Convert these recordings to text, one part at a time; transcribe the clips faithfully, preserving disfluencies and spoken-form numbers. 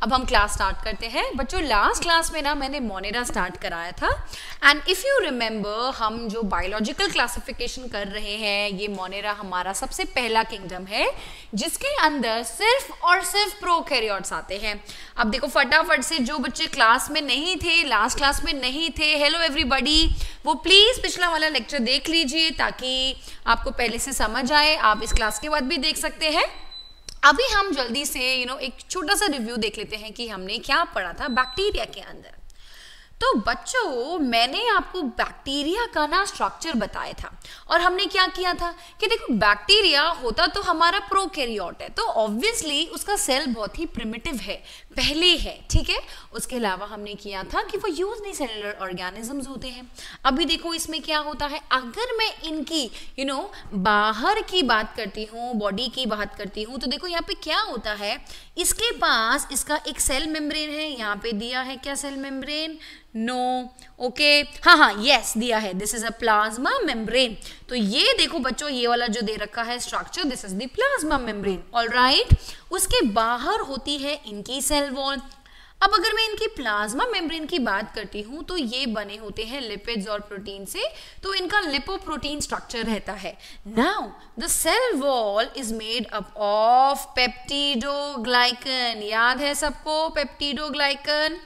अब हम class start करते हैं बच्चों। लास्ट क्लास में ना मैंने मोनेरा स्टार्ट कराया था एंड इफ़ यू रिमेंबर हम जो बायोलॉजिकल क्लासिफिकेशन कर रहे हैं, ये मोनेरा हमारा सबसे पहला किंगडम है जिसके अंदर सिर्फ और सिर्फ प्रोकैरियोट्स आते हैं। अब देखो फटाफट से जो बच्चे क्लास में नहीं थे, लास्ट क्लास में नहीं थे, हेलो एवरीबॉडी, वो प्लीज़ पिछला वाला लेक्चर देख लीजिए ताकि आपको पहले से समझ आए। आप इस क्लास के बाद भी देख सकते हैं। अभी हम जल्दी से यू you नो know, एक छोटा सा रिव्यू देख लेते हैं कि हमने क्या पढ़ा था बैक्टीरिया के अंदर। तो बच्चों मैंने आपको बैक्टीरिया का ना स्ट्रक्चर बताया था और हमने क्या किया था कि देखो बैक्टीरिया होता तो हमारा प्रोकैरियोट है, तो ऑब्वियसली उसका सेल बहुत ही प्रिमिटिव है, पहले है, ठीक है। उसके अलावा हमने किया था कि वो यूनिसेलुलर ऑर्गेनिजम्स होते हैं। अभी देखो इसमें क्या होता है, अगर मैं इनकी यू नो बाहर की बात करती हूँ, बॉडी की बात करती हूँ, तो देखो यहाँ पे क्या होता है, इसके पास इसका एक सेल मेम्ब्रेन है, यहाँ पे दिया है क्या सेल मेम्ब्रेन, नो ओके हाँ हाँ यस दिया है, this is a plasma membrane. तो ये देखो बच्चों ये वाला जो दे रखा है structure, this is the plasma membrane, alright. उसके बाहर होती है इनकी सेल वॉल। अब अगर मैं इनकी प्लाज्मा मेम्ब्रेन की बात करती हूँ तो ये बने होते हैं लिपिड्स और प्रोटीन से, तो इनका लिपोप्रोटीन स्ट्रक्चर रहता है। Now the cell wall is made up of peptidoglycan, याद है सबको पेप्टिडोग्लाइकन,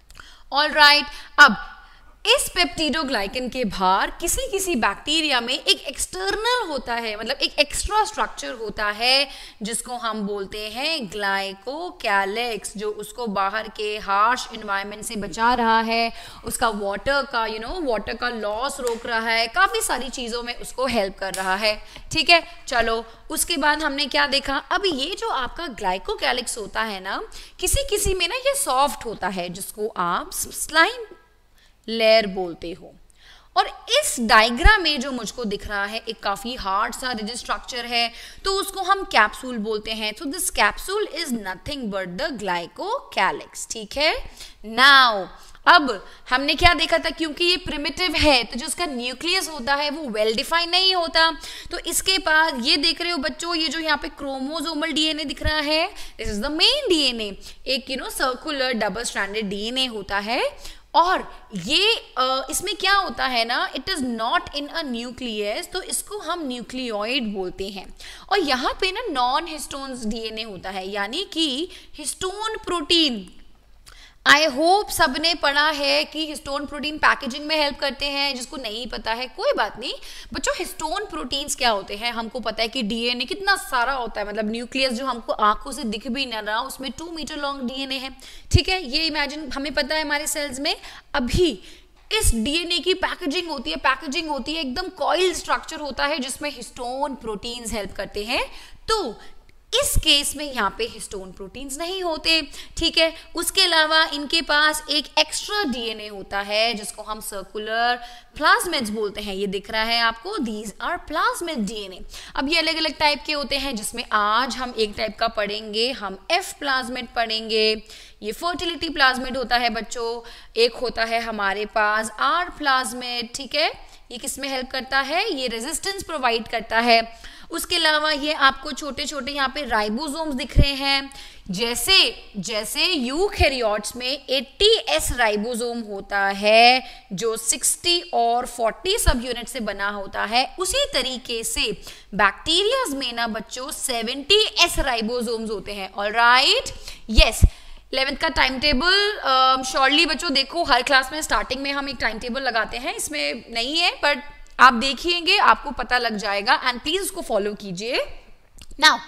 ऑल राइट। अब इस पेप्टिडोग्लाइकन के बाहर किसी किसी बैक्टीरिया में एक एक्सटर्नल होता है, मतलब एक एक्स्ट्रा स्ट्रक्चर होता है जिसको हम बोलते हैं ग्लाइकोकैलिक्स, जो उसको बाहर के हार्श एनवायरनमेंट से बचा रहा है, उसका वाटर का यू नो वाटर का लॉस रोक रहा है, काफ़ी सारी चीज़ों में उसको हेल्प कर रहा है, ठीक है। चलो उसके बाद हमने क्या देखा, अब ये जो आपका ग्लाइकोकैलिक्स होता है ना, किसी किसी में ना ये सॉफ्ट होता है जिसको आप स्लाइम लेयर बोलते हो, और इस डायग्राम में जो मुझको दिख रहा है एक काफी हार्ड सा रिजिड स्ट्रक्चर है, तो उसको हम कैप्सूल बोलते हैं। तो this capsule is nothing but the glycocalyx, ठीक है। नाउ अब हमने क्या देखा था, क्योंकि ये प्रिमिटिव है तो जो उसका न्यूक्लियस होता है वो वेल डिफाइन नहीं होता, तो इसके पास ये देख रहे हो बच्चों, ये जो यहाँ पे क्रोमोसोमल डीएनए दिख रहा है, this is the main DNA, एक you know circular double stranded DNA होता है, और ये आ, इसमें क्या होता है ना, it is not in a nucleus, तो इसको हम न्यूक्लियोइड बोलते हैं। और यहाँ पे ना नॉन हिस्टोन्स डीएनए होता है, यानी कि हिस्टोन प्रोटीन। आई होप सबने पढ़ा है कि हिस्टोन प्रोटीन पैकेजिंग में हेल्प करते हैं, जिसको नहीं पता है कोई बात नहीं बच्चों। हिस्टोन प्रोटीन्स क्या होते हैं, हमको पता है कि डीएनए कितना सारा होता है, मतलब न्यूक्लियस जो हमको आंखों से दिख भी ना रहा उसमें टू मीटर लॉन्ग डीएनए है, ठीक है, ये इमेजिन हमें पता है हमारे सेल्स में। अभी इस डीएनए की पैकेजिंग होती है, पैकेजिंग होती है एकदम कॉइल स्ट्रक्चर होता है जिसमें हिस्टोन प्रोटीन्स हेल्प करते हैं। तो इस केस में यहाँ पे हिस्टोन प्रोटीन्स नहीं होते, ठीक है। उसके अलावा इनके पास एक एक्स्ट्रा डीएनए होता है जिसको हम सर्कुलर प्लाज्मिड्स बोलते हैं, ये दिख रहा है आपको, दीज आर प्लाज्मिड डीएनए। अब ये अलग अलग टाइप के होते हैं जिसमें आज हम एक टाइप का पढ़ेंगे, हम एफ प्लाज्मिड पढ़ेंगे, ये फर्टिलिटी प्लाज्मिड होता है बच्चों। एक होता है हमारे पास आर प्लाज्मिड, ठीक है, ये किस में हेल्प करता है, ये रेजिस्टेंस प्रोवाइड करता है। उसके अलावा ये आपको छोटे छोटे यहाँ पे राइबोसोम्स दिख रहे हैं, जैसे जैसे यूकैरियोट्स में अस्सी एस राइबोसोम होता है जो साठ और चालीस सब यूनिट से बना होता है, उसी तरीके से बैक्टीरियाज में ना बच्चों सत्तर एस राइबोसोम्स होते हैं, ऑलराइट, यस। इलेवेंथ का टाइम टेबल श्योरली बच्चों देखो, हर क्लास में स्टार्टिंग में हम एक टाइम टेबल लगाते हैं, इसमें नहीं है बट आप देखिएंगे आपको पता लग जाएगा, एंड प्लीज उसको फॉलो कीजिए। नाउ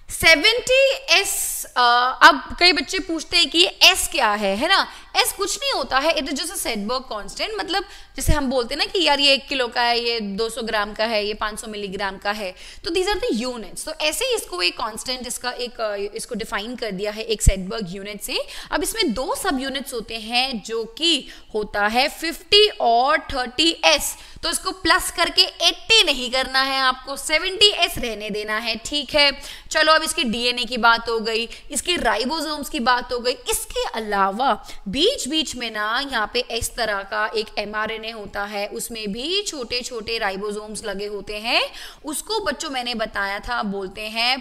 सत्तर एस, अब कई बच्चे पूछते हैं कि एस क्या है, है ना। एस कुछ नहीं होता है, it is just a Svedberg constant, मतलब जैसे हम बोलते हैं ना कि यार ये एक किलो का है, ये दो सौ ग्राम का है, ये पाँच सौ मिलीग्राम का है, तो दीज आर द यूनिट्स। तो ऐसे ही इसको एक कांस्टेंट, इसका एक इसको डिफाइन कर दिया है एक सेडबर्ग यूनिट से। अब इसमें दो सब यूनिट्स होते हैं जो कि होता है फिफ्टी और थर्टी एस। तो इसको प्लस करके अस्सी नहीं करना है, आपको सत्तर एस रहने देना है, ठीक है। चलो अब इसकी डीएनए की बात हो गई, इसके राइबोसोम्स की बात हो गई। इसके अलावा बीच बीच में ना यहाँ पे इस तरह का एक एमआरएनए होता है, उसमें भी छोटे छोटे राइबोसोम्स लगे होते हैं, उसको बच्चों मैंने बताया था बोलते हैं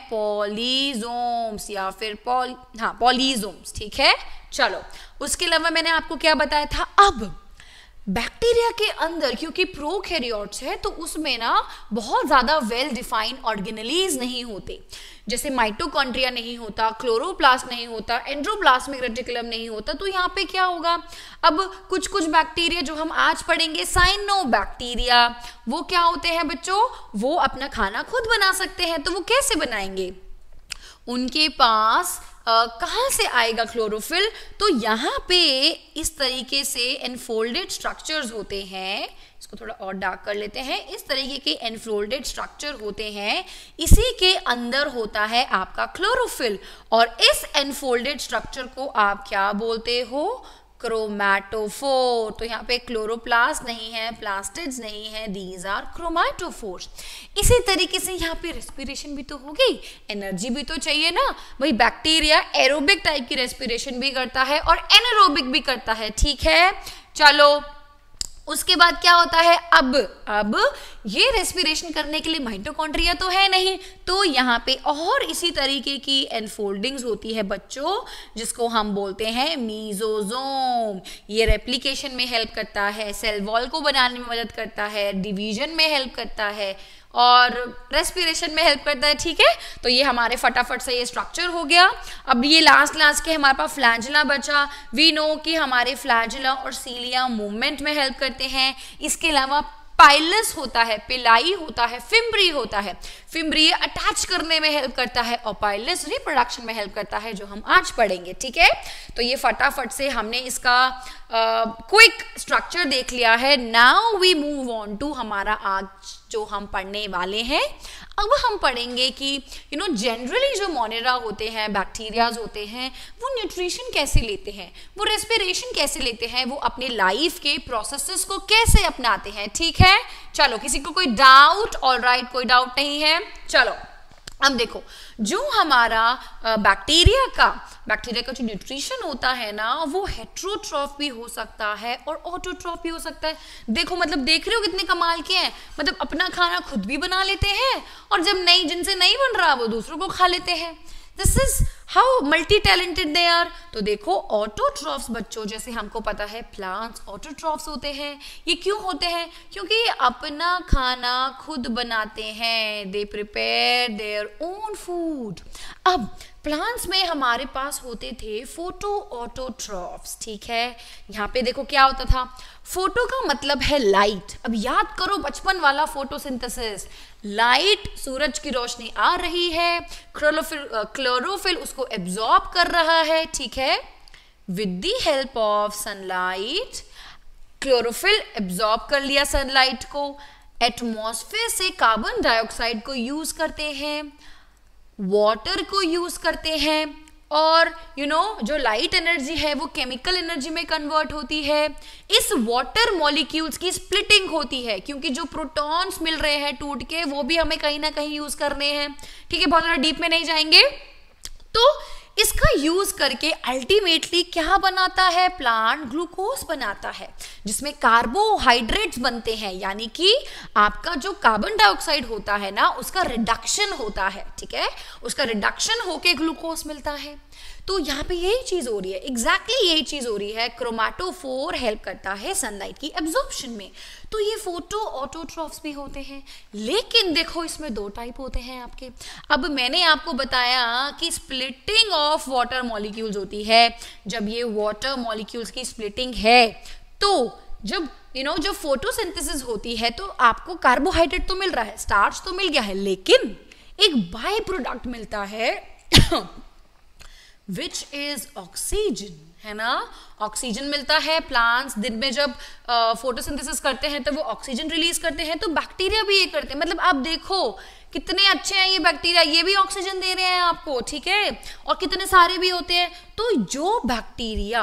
पॉलीसोम्स या फिर पॉल हाँ पॉलीसोम्स, ठीक है। चलो उसके अलावा मैंने आपको क्या बताया था, अब बैक्टीरिया के अंदर क्योंकि प्रोकैरियोट्स है तो उसमें ना बहुत ज्यादा वेल डिफाइंड ऑर्गेनेलीज नहीं होते, जैसे माइटोकॉन्ड्रिया नहीं होता, क्लोरोप्लास्ट नहीं होता, एंडोप्लाज्मिक रेटिकुलम नहीं होता। तो यहाँ पे क्या होगा, अब कुछ कुछ बैक्टीरिया जो हम आज पढ़ेंगे साइनोबैक्टीरिया, वो क्या होते हैं बच्चों, वो अपना खाना खुद बना सकते हैं। तो वो कैसे बनाएंगे, उनके पास Uh, कहाँ से आएगा क्लोरोफिल, तो यहाँ पे इस तरीके से एनफोल्डेड स्ट्रक्चर्स होते हैं, इसको थोड़ा और डार्क कर लेते हैं, इस तरीके के एनफोल्डेड स्ट्रक्चर होते हैं, इसी के अंदर होता है आपका क्लोरोफिल। और इस एनफोल्डेड स्ट्रक्चर को आप क्या बोलते हो, क्रोमैटोफोर। तो यहाँ पे क्लोरोप्लास्ट नहीं है, प्लास्टिड्स नहीं है, दीज आर क्रोमैटोफोर्स। इसी तरीके से यहाँ पे रेस्पिरेशन भी तो हो गई, एनर्जी भी तो चाहिए ना, भाई बैक्टीरिया एरोबिक टाइप की रेस्पिरेशन भी करता है और एनारोबिक भी करता है, ठीक है। चलो उसके बाद क्या होता है, अब अब ये रेस्पिरेशन करने के लिए माइटोकॉन्ड्रिया तो है नहीं, तो यहाँ पे और इसी तरीके की एनफोल्डिंग्स होती है बच्चों, जिसको हम बोलते हैं मीजोजोम। ये रेप्लिकेशन में हेल्प करता है, सेल वॉल को बनाने में मदद करता है, डिवीजन में हेल्प करता है और रेस्पिरेशन में हेल्प करता है, ठीक है। तो ये हमारे फटाफट से ये स्ट्रक्चर हो गया। अब ये लास्ट लास्ट के हमारे पास फ्लैजिला बचा। वी नो कि हमारे फ्लैजिला और सीलिया मूवमेंट में हेल्प करते हैं। इसके अलावा पाइलस होता है, पिलाई होता है, फिम्ब्री होता है, फिम्ब्री अटैच करने में हेल्प करता है और पाइलस रिप्रोडक्शन में हेल्प करता है, जो हम आज पढ़ेंगे, ठीक है। तो ये फटाफट से हमने इसका क्विक स्ट्रक्चर देख लिया है। Now we move on to हमारा आज जो हम पढ़ने वाले हैं। अब हम पढ़ेंगे कि यू नो जनरली जो मोनेरा होते हैं, बैक्टीरियाज होते हैं, वो न्यूट्रिशन कैसे लेते हैं, वो रेस्पिरेशन कैसे लेते हैं, वो अपने लाइफ के प्रोसेसेस को कैसे अपनाते हैं, ठीक है। चलो किसी को कोई डाउट, ऑलराइट, कोई डाउट नहीं है। चलो अब देखो, जो हमारा बैक्टीरिया का बैक्टीरिया का जो न्यूट्रिशन होता है ना, वो हेट्रोट्रॉफ भी हो सकता है और ऑटोट्रॉफ भी हो सकता है। देखो मतलब देख रहे हो कितने कमाल के हैं, मतलब अपना खाना खुद भी बना लेते हैं और जब नहीं, जिनसे नहीं बन रहा वो दूसरों को खा लेते हैं। This is how multi talented they are. तो देखो ऑटोट्रॉफ्स बच्चों, जैसे हमको पता है प्लांट्स ऑटोट्रॉफ्स होते हैं। ये क्यों होते हैं, क्योंकि अपना खाना खुद बनाते हैं, they prepare their own food. अब प्लांट्स में हमारे पास होते थे फोटो ऑटोट्रॉफ्स, ठीक है। यहाँ पे देखो क्या होता था, फोटो का मतलब है लाइट। अब याद करो बचपन वाला फोटोसिंथेसिस, लाइट, सूरज की रोशनी आ रही है, क्लोरोफिल क्लोरोफिल उसको एब्जॉर्ब कर रहा है, ठीक है। With the help of sunlight, chlorophyll absorb कर लिया सनलाइट को, एटमॉस्फेयर से कार्बन डाइऑक्साइड को यूज करते हैं, वाटर को यूज करते हैं और यू you नो know, जो लाइट एनर्जी है वो केमिकल एनर्जी में कन्वर्ट होती है। इस वाटर मॉलिक्यूल्स की स्प्लिटिंग होती है, क्योंकि जो प्रोटॉन्स मिल रहे हैं टूट के, वो भी हमें कहीं ना कहीं यूज करने हैं, ठीक है। बहुत ज़्यादा डीप में नहीं जाएंगे। तो इसका यूज करके अल्टीमेटली क्या बनाता है, प्लांट ग्लूकोज बनाता है, जिसमें कार्बोहाइड्रेट्स बनते हैं, यानी कि आपका जो कार्बन डाइऑक्साइड होता है ना, उसका रिडक्शन होता है, ठीक है। उसका रिडक्शन होके ग्लूकोज मिलता है। तो यहाँ पे यही चीज हो रही है, एग्जैक्टली exactly यही चीज हो रही है। क्रोमैटोफोर हेल्प करता है सनलाइट की एब्जॉर्प्शन में। तो ये फोटो ऑटोट्रॉफ्स भी होते हैं, लेकिन देखो इसमें दो टाइप होते हैं आपके। अब मैंने आपको बताया कि स्प्लिटिंग ऑफ वाटर मॉलिक्यूल्स होती है। जब ये वाटर मॉलिक्यूल्स की स्प्लिटिंग है, तो जब यू नो जो फोटोसिंथेसिस होती है, तो आपको कार्बोहाइड्रेट तो मिल रहा है, स्टार्च तो मिल गया है, लेकिन एक बाय प्रोडक्ट मिलता है विच इज ऑक्सीजन, है ना। ऑक्सीजन मिलता है। प्लांट्स दिन में जब फोटोसिंथेसिस करते हैं तो वो ऑक्सीजन रिलीज करते हैं, तो बैक्टीरिया भी ये करते हैं। मतलब आप देखो कितने अच्छे हैं ये बैक्टीरिया, ये भी ऑक्सीजन दे रहे हैं आपको, ठीक है। और कितने सारे भी होते हैं। तो जो बैक्टीरिया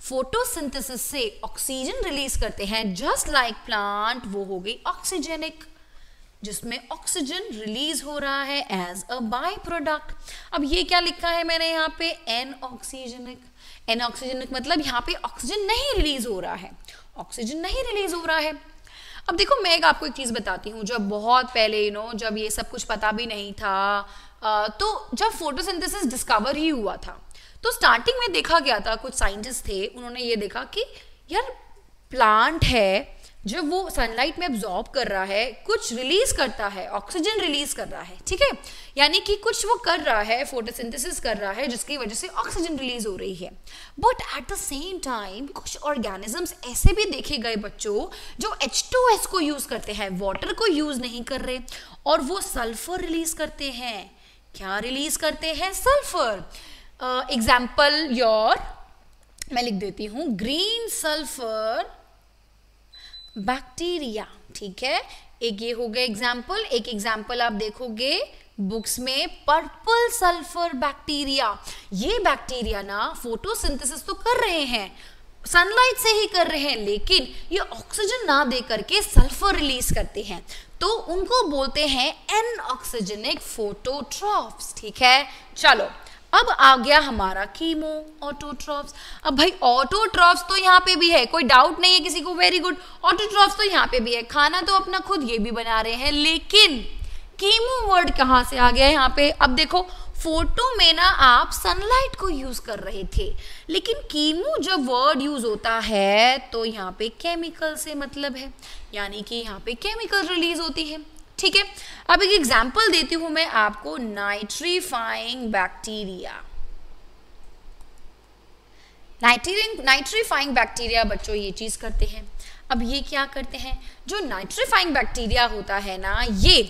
फोटोसिंथेसिस से ऑक्सीजन रिलीज करते हैं, जस्ट लाइक प्लांट, वो हो गई ऑक्सीजेनिक, जिसमें ऑक्सीजन रिलीज हो रहा है एज अ बाय प्रोडक्ट। अब ये क्या लिखा है मैंने यहाँ पे, एन ऑक्सीजनिक। एन ऑक्सीजनिक मतलब यहाँ पे ऑक्सीजन नहीं रिलीज हो रहा है, ऑक्सीजन नहीं रिलीज हो रहा है। अब देखो मैं एक आपको एक चीज बताती हूँ, जब बहुत पहले यू नो जब ये सब कुछ पता भी नहीं था, तो जब फोटोसिंथेसिस डिस्कवर ही हुआ था, तो स्टार्टिंग में देखा गया था, कुछ साइंटिस्ट थे, उन्होंने ये देखा कि यार प्लांट है, जब वो सनलाइट में एब्जॉर्ब कर रहा है, कुछ रिलीज करता है, ऑक्सीजन रिलीज कर रहा है, ठीक है, यानी कि कुछ वो कर रहा है, फोटोसिंथेसिस कर रहा है, जिसकी वजह से ऑक्सीजन रिलीज हो रही है। But at the same time कुछ ऑर्गेनिजम्स ऐसे भी देखे गए बच्चों, जो एच टू एस को यूज करते हैं, वाटर को यूज नहीं कर रहे, और वो सल्फर रिलीज करते हैं। क्या रिलीज करते हैं? सल्फर। एग्जाम्पल uh, योर मैं लिख देती हूं, ग्रीन सल्फर बैक्टीरिया, ठीक है, एक ये हो गया एग्जाम्पल। एक एग्जाम्पल आप देखोगे बुक्स में, पर्पल सल्फर बैक्टीरिया। ये बैक्टीरिया ना फोटोसिंथेसिस तो कर रहे हैं, सनलाइट से ही कर रहे हैं, लेकिन ये ऑक्सीजन ना दे करके सल्फर रिलीज करते हैं, तो उनको बोलते हैं एन ऑक्सीजनिक फोटोट्रॉफ्स, ठीक है। चलो अब आ गया हमारा कीमो ऑटोट्रॉफ्स। अब भाई ऑटोट्रॉफ्स तो यहाँ पे भी है, कोई डाउट नहीं है किसी को, वेरी गुड। ऑटोट्रॉफ्स तो यहाँ पे भी है, खाना तो अपना खुद ये भी बना रहे हैं, लेकिन कीमो वर्ड कहाँ से आ गया यहाँ पे? अब देखो फोटो में ना आप सनलाइट को यूज कर रहे थे, लेकिन कीमो जब वर्ड यूज होता है तो यहाँ पे केमिकल से मतलब है, यानी कि यहाँ पे केमिकल रिलीज होती है, ठीक है। अब एक एग्जांपल देती हूं मैं आपको, नाइट्रीफाइंग बैक्टीरिया। नाइट्रीफाइंग बैक्टीरिया बच्चों ये चीज करते हैं। अब ये क्या करते हैं? जो नाइट्रीफाइंग बैक्टीरिया होता है ना, ये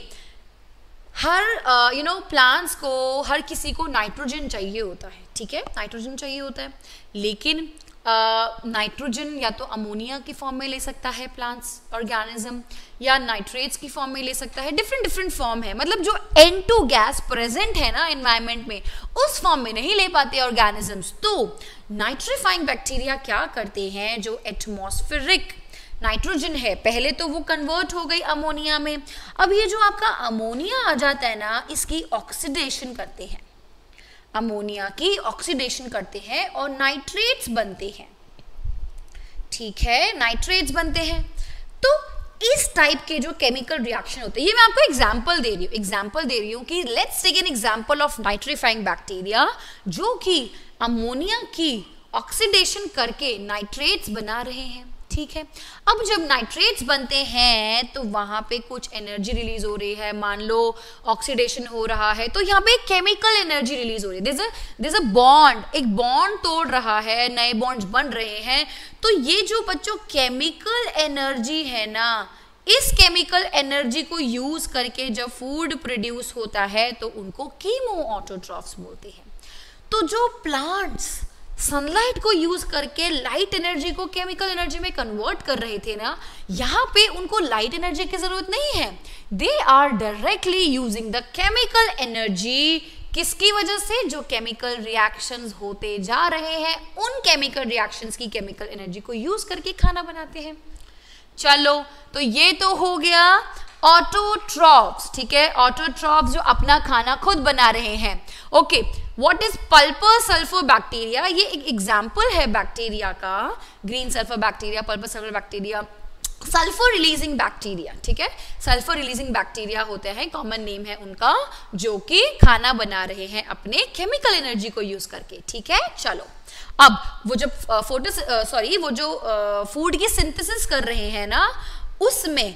हर यू नो प्लांट्स को, हर किसी को नाइट्रोजन चाहिए होता है, ठीक है, नाइट्रोजन चाहिए होता है, लेकिन नाइट्रोजन uh, या तो अमोनिया की फॉर्म में ले सकता है प्लांट्स ऑर्गेनिज्म, या नाइट्रेट्स की फॉर्म में ले सकता है, डिफरेंट डिफरेंट फॉर्म है, मतलब जो एन टू गैस प्रेजेंट है ना एनवायरनमेंट में, उस फॉर्म में नहीं ले पाते ऑर्गेनिजम्स। तो नाइट्रीफाइंग बैक्टीरिया क्या करते हैं, जो एटमॉस्फेरिक नाइट्रोजन है, पहले तो वो कन्वर्ट हो गई अमोनिया में, अब ये जो आपका अमोनिया आ जाता है ना, इसकी ऑक्सीडेशन करते हैं, अमोनिया की ऑक्सीडेशन करते हैं और नाइट्रेट्स बनते हैं, ठीक है, नाइट्रेट्स बनते हैं। तो इस टाइप के जो केमिकल रिएक्शन होते हैं, ये मैं आपको एग्जांपल दे रही हूँ एग्जांपल दे रही हूँ कि let's take an example of nitrifying bacteria, जो कि अमोनिया की ऑक्सीडेशन करके नाइट्रेट्स बना रहे हैं, ठीक है। अब जब नाइट्रेट्स बनते हैं तो वहां पे कुछ एनर्जी रिलीज हो रही है, मान लो ऑक्सीडेशन हो रहा है, तो यहाँ पे एक केमिकल एनर्जी रिलीज हो रही है, दिस अ बॉन्ड, एक बॉन्ड तोड़ रहा है, नए बॉन्ड्स बन रहे हैं। तो ये जो बच्चों केमिकल एनर्जी है ना, इस केमिकल एनर्जी को यूज करके जब फूड प्रोड्यूस होता है तो उनको कीमो ऑटोट्रॉफ्स बोलते हैं। तो जो प्लांट्स सनलाइट को यूज करके लाइट एनर्जी को केमिकल एनर्जी में कन्वर्ट कर रहे थे ना, यहाँ पे उनको लाइट एनर्जी की जरूरत नहीं है, they are directly using the chemical energy. किसकी वजह से? जो केमिकल रिएक्शंस होते जा रहे हैं, उन केमिकल रिएक्शंस की केमिकल एनर्जी को यूज करके खाना बनाते हैं। चलो तो ये तो हो गया ऑटोट्रॉफ्स, ठीक है, ऑटोट्रॉफ्स जो अपना खाना खुद बना रहे हैं। Okay, what is purple sulphur bacteria? ये एक एग्जांपल है बैक्टीरिया का, green sulphur bacteria, purple sulphur bacteria, sulphur releasing bacteria, ठीक है, सल्फर रिलीजिंग बैक्टीरिया होते हैं, कॉमन नेम है उनका, जो कि खाना बना रहे हैं अपने केमिकल एनर्जी को यूज करके, ठीक है। चलो अब वो जब फोटो सॉरी वो जो फूड की सिंथेसिस कर रहे हैं ना, उसमें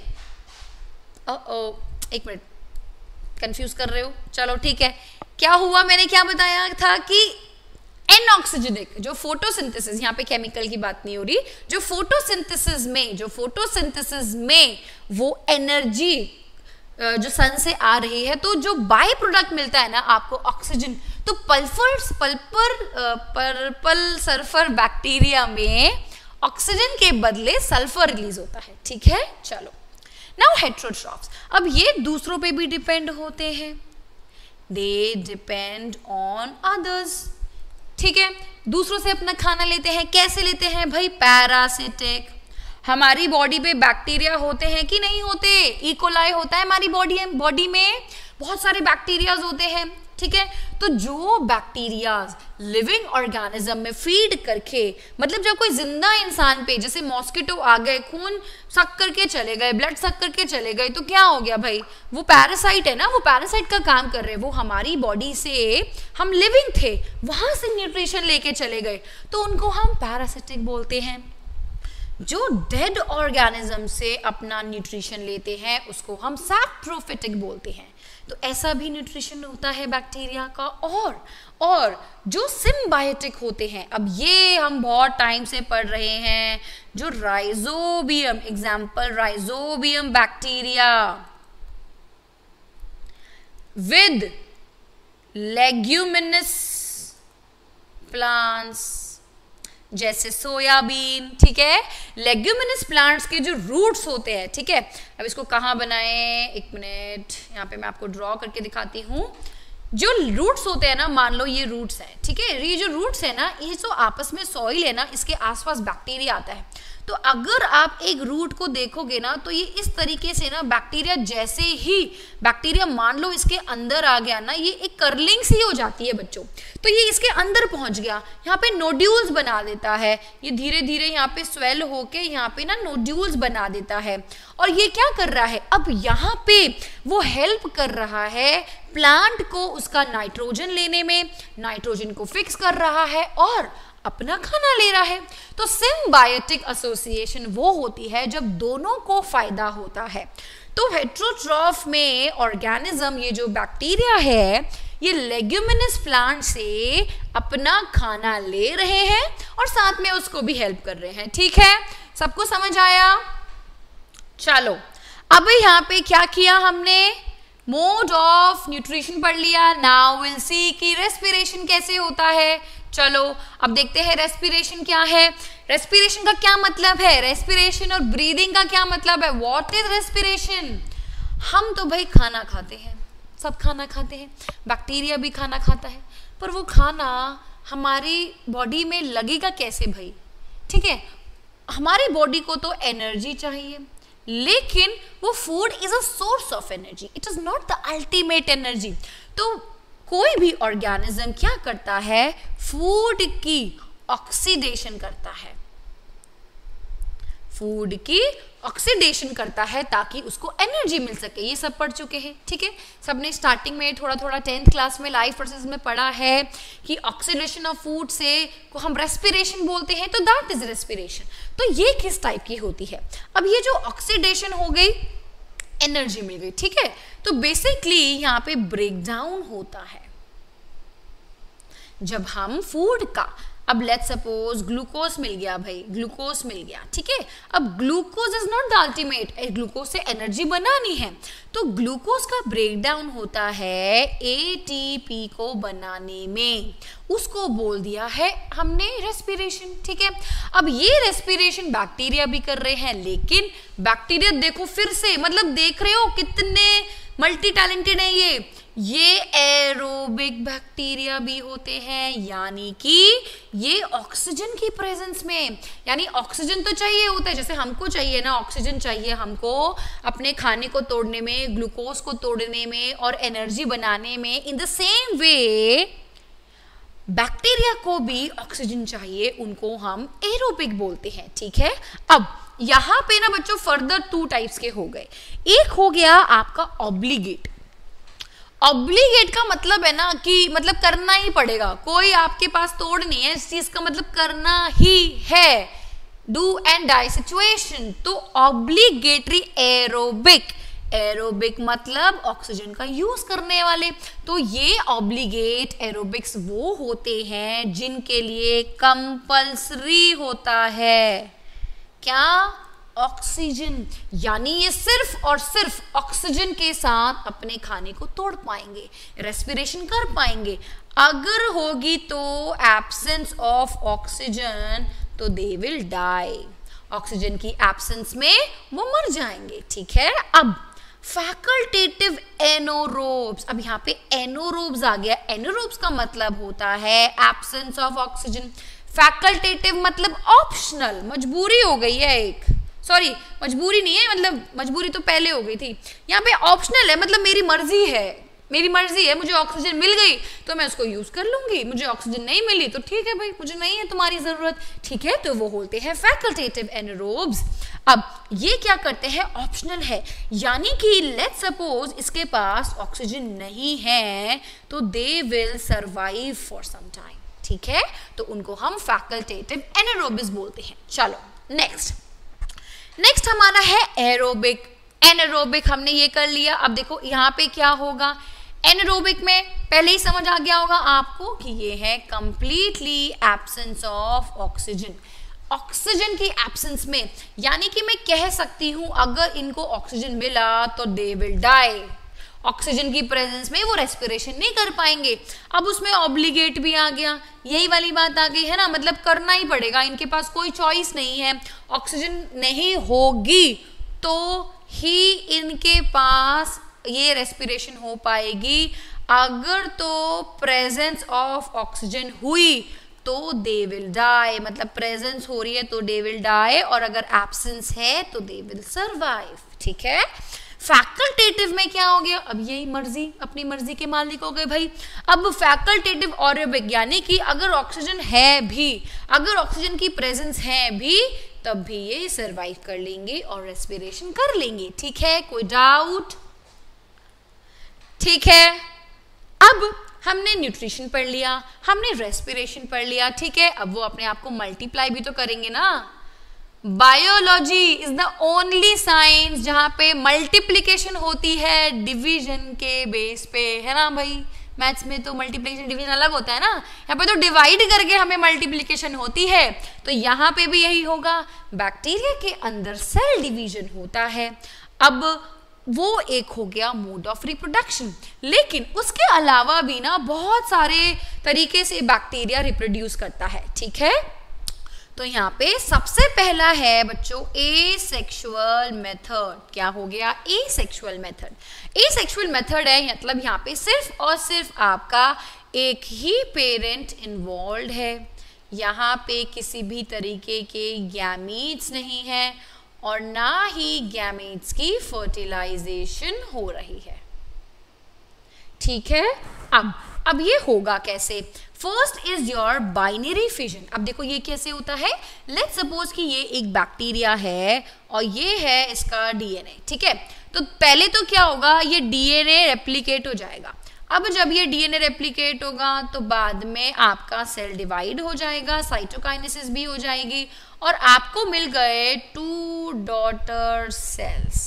ओ, ओ, एक मिनट, कंफ्यूज कर रहे हो, चलो ठीक है। क्या हुआ, मैंने क्या बताया था कि एनऑक्सीजनिक जो फोटोसिंथेसिस, यहाँ पे केमिकल की बात नहीं हो रही, जो फोटोसिंथेसिस में जो फोटोसिंथेसिस में वो एनर्जी जो सन से आ रही है, तो जो बाय प्रोडक्ट मिलता है ना आपको ऑक्सीजन, तो पल्फर पल्पर पर्पल सल्फर बैक्टीरिया में ऑक्सीजन के बदले सल्फर रिलीज होता है, ठीक है। चलो नाउ हेटेरोट्रॉफ्स, अब ये दूसरों पे भी डिपेंड होते हैं, दे डिपेंड ऑन अदर्स, ठीक है। दूसरों से अपना खाना लेते हैं। कैसे लेते हैं भाई? पैरासिटिक। हमारी बॉडी पे बैक्टीरिया होते हैं कि नहीं होते? इकोलाई होता है हमारी बॉडी बॉडी में, बहुत सारे बैक्टीरियाज होते हैं, ठीक है। तो जो बैक्टीरियाज लिविंग ऑर्गेनिज्म में फीड करके, मतलब जब कोई जिंदा इंसान पे, जैसे मॉस्किटो आ गए, खून सक करके चले गए, ब्लड सक करके चले गए, तो क्या हो गया भाई? वो पैरासाइट है ना, वो पैरासाइट का काम कर रहे हैं। वो हमारी बॉडी से, हम लिविंग थे, वहां से न्यूट्रिशन लेके चले गए, तो उनको हम पैरासिटिक बोलते हैं। जो डेड ऑर्गेनिज्म से अपना न्यूट्रिशन लेते हैं उसको हम सैप्रोफिटिक बोलते हैं। तो ऐसा भी न्यूट्रिशन होता है बैक्टीरिया का। और और जो सिम्बायोटिक होते हैं, अब ये हम बहुत टाइम से पढ़ रहे हैं, जो Rhizobium, example Rhizobium bacteria with leguminous plants जैसे सोयाबीन, ठीक है। लेग्यूमिनस प्लांट्स के जो रूट्स होते हैं, ठीक है। अब इसको कहाँ बनाएं? एक मिनट, यहाँ पे मैं आपको ड्रॉ करके दिखाती हूँ। जो रूट्स होते हैं ना, मान लो ये रूट्स हैं, ठीक है। ये जो रूट्स है ना, ये जो आपस में सॉइल है ना, इसके आसपास बैक्टीरिया आता है। तो अगर आप एक रूट को देखोगे ना, तो ये इस तरीके से ना, बैक्टीरिया जैसे ही बैक्टीरिया मान लो इसके अंदर आ गया ना, ये एक कर्लिंग सी हो जाती है बच्चों। तो ये इसके अंदर पहुंच गया, यहाँ पे नोड्यूल्स बना देता है। ये धीरे धीरे यहाँ पे स्वेल होके यहाँ पे ना नोड्यूल्स बना देता है। और ये क्या कर रहा है? अब यहाँ पे वो हेल्प कर रहा है प्लांट को उसका नाइट्रोजन लेने में, नाइट्रोजन को फिक्स कर रहा है और अपना खाना ले रहा है। तो सिम्बायोटिक एसोसिएशन वो होती है जब दोनों को फायदा होता है। तो हेटेरोट्रॉफ में ऑर्गेनिज्म, ये जो बैक्टीरिया है, ये लेग्यूमिनस प्लांट से अपना खाना ले रहे हैं और साथ में उसको भी हेल्प कर रहे हैं, ठीक है। सबको समझ आया? चलो, अब यहाँ पे क्या किया हमने? मोड ऑफ न्यूट्रिशन पढ़ लिया। नाउ विल सी कि रेस्पिरेशन कैसे होता है। चलो अब देखते हैं रेस्पिरेशन क्या है। रेस्पिरेशन का क्या मतलब है? रेस्पिरेशन और ब्रीदिंग का क्या मतलब है? What is respiration? हम तो भाई खाना खाते हैं, सब खाना खाते हैं, बैक्टीरिया भी खाना खाता है, पर वो खाना हमारी बॉडी में लगेगा कैसे भाई? ठीक है, हमारी बॉडी को तो एनर्जी चाहिए, लेकिन वो food is a source of energy, it is not the ultimate energy. तो कोई भी ऑर्गेनिज्म क्या करता है? फूड की ऑक्सीडेशन करता है, फूड की ऑक्सीडेशन करता है ताकि उसको एनर्जी मिल सके। ये सब पढ़ चुके हैं, ठीक है। सबने स्टार्टिंग में थोड़ा थोड़ा टेंथ क्लास में लाइफ प्रोसेस में पढ़ा है कि ऑक्सीडेशन ऑफ फूड से को हम रेस्पिरेशन बोलते हैं, तो दैट इज रेस्पिरेशन। तो ये किस टाइप की होती है? अब ये जो ऑक्सीडेशन हो गई, एनर्जी मिल गई, ठीक है। तो बेसिकली यहाँ पे ब्रेकडाउन होता है जब हम फूड का, अब लेट्स सपोज ग्लूकोज मिल गया भाई, ग्लूकोज मिल गया, ठीक है। अब glucose is not the ultimate, glucose से एनर्जी बनानी है, तो ग्लूकोज का ब्रेकडाउन होता है एटीपी को बनाने में, उसको बोल दिया है हमने रेस्पिरेशन, ठीक है। अब ये रेस्पिरेशन बैक्टीरिया भी कर रहे हैं, लेकिन बैक्टीरिया देखो फिर से, मतलब देख रहे हो कितने मल्टी टैलेंटेड है ये ये एरोबिक बैक्टीरिया भी होते हैं, यानी कि ये ऑक्सीजन की प्रेजेंस में, यानी ऑक्सीजन तो चाहिए होता है, जैसे हमको चाहिए ना ऑक्सीजन चाहिए हमको अपने खाने को तोड़ने में, ग्लूकोज को तोड़ने में और एनर्जी बनाने में। In the same way bacteria को भी ऑक्सीजन चाहिए, उनको हम एरोबिक बोलते हैं, ठीक है। अब यहाँ पे ना बच्चों फर्दर टू टाइप्स के हो गए। एक हो गया आपका ऑब्लिगेट। ऑब्लिगेट का मतलब है ना कि मतलब करना ही पड़ेगा, कोई आपके पास तोड़ नहीं है, इस चीज का मतलब करना ही है, डू एंड डाई सिचुएशन। तो ऑब्लिगेटरी एरोबिक, एरोबिक मतलब ऑक्सीजन का यूज करने वाले। तो ये ऑब्लिगेट एरोबिक्स वो होते हैं जिनके लिए कंपल्सरी होता है क्या? ऑक्सीजन, यानी ये सिर्फ और सिर्फ ऑक्सीजन के साथ अपने खाने को तोड़ पाएंगे, रेस्पिरेशन कर पाएंगे। अगर होगी तो एब्सेंस ऑफ ऑक्सीजन तो दे विल डाई, ऑक्सीजन की एब्सेंस में वो मर जाएंगे, ठीक है। अब फैकल्टेटिव एनोरोब्स। अब यहाँ पे एनोरोब्स आ गया। एनोरोब्स का मतलब होता है एब्सेंस ऑफ ऑक्सीजन। फैकल्टेटिव मतलब ऑप्शनल, मजबूरी हो गई है एक, सॉरी मजबूरी नहीं है, मतलब मजबूरी तो पहले हो गई थी, यहाँ पे ऑप्शनल है, मतलब मेरी मर्जी है, मेरी मर्जी है, मुझे ऑक्सीजन मिल गई तो मैं उसको यूज कर लूंगी, मुझे ऑक्सीजन नहीं मिली तो ठीक है भाई, मुझे नहीं है तुम्हारी जरूरत, ठीक है, तो वो होते हैं फैकल्टेटिव एनरोब्स। अब ये क्या करते हैं, ऑप्शनल है, यानी कि लेट्स सपोज इसके पास ऑक्सीजन नहीं है तो they will survive for some time, ठीक है, तो उनको हम फैकल्टेटिव एनरोब्स बोलते हैं। चलो नेक्स्ट नेक्स्ट हमारा है एरोबिक। एनारोबिक हमने ये कर लिया। अब देखो यहाँ पे क्या होगा, एनारोबिक में पहले ही समझ आ गया होगा आपको कि ये है completely absence of oxygen. Oxygen की एब्सेंस में, यानी कि मैं कह सकती हूं अगर इनको ऑक्सीजन मिला तो दे विल डाई। ऑक्सीजन की प्रेजेंस में वो रेस्पिरेशन नहीं कर पाएंगे। अब उसमें ऑब्लिगेट भी आ गया, यही वाली बात आ गई है ना, मतलब करना ही पड़ेगा, इनके पास कोई चॉइस नहीं है, ऑक्सीजन नहीं होगी तो ही इनके पास ये रेस्पिरेशन हो पाएगी। अगर तो प्रेजेंस ऑफ ऑक्सीजन हुई तो दे विल डाई, मतलब प्रेजेंस हो रही है तो दे विल डाई, और अगर एब्सेंस है तो दे विल सर्वाइव, ठीक है। फैकल्टेटिव में क्या हो गया, अब यही मर्जी, अपनी मर्जी के मालिक हो गए भाई। अब फैकल्टेटिव और यानी कि अगर ऑक्सीजन है भी, अगर ऑक्सीजन की प्रेजेंस है भी, तब भी ये सर्वाइव कर लेंगे और रेस्पिरेशन कर लेंगे, ठीक है, कोई डाउट, ठीक है। अब हमने न्यूट्रिशन पढ़ लिया, हमने रेस्पिरेशन पढ़ लिया, ठीक है, अब वो अपने आप को मल्टीप्लाई भी तो करेंगे ना। Biology is the only science जहां पे मल्टीप्लिकेशन होती है डिवीजन के बेस पे, है ना भाई। मैथ्स में तो मल्टीप्लिकेशन डिवीजन अलग होता है ना, यहाँ पे तो डिवाइड करके हमें मल्टीप्लिकेशन होती है, तो यहाँ पे भी यही होगा। बैक्टीरिया के अंदर सेल डिवीजन होता है। अब वो एक हो गया मोड ऑफ रिप्रोडक्शन, लेकिन उसके अलावा भी ना बहुत सारे तरीके से बैक्टीरिया रिप्रोड्यूस करता है, ठीक है। तो यहाँ पे सबसे पहला है बच्चों एसेक्सुअल मेथड। क्या हो गया, एसेक्सुअल मेथड। एसेक्सुअल मेथड है मतलब यहाँ पे सिर्फ और सिर्फ आपका एक ही पेरेंट इन्वॉल्व है, यहाँ पे किसी भी तरीके के गैमीट्स नहीं है और ना ही गैमीट्स की फर्टिलाइजेशन हो रही है, ठीक है। अब अब ये होगा कैसे, first is your binary fission. अब देखो ये कैसे होता है, लेट्स सपोज कि ये एक बैक्टीरिया है और ये है इसका डीएनए, ठीक है। तो पहले तो क्या होगा, ये डीएनए रेप्लिकेट हो जाएगा। अब जब ये डीएनए रेप्लिकेट होगा तो बाद में आपका सेल डिवाइड हो जाएगा, साइटोकाइनेसिस भी हो जाएगी और आपको मिल गए टू डॉटर सेल्स,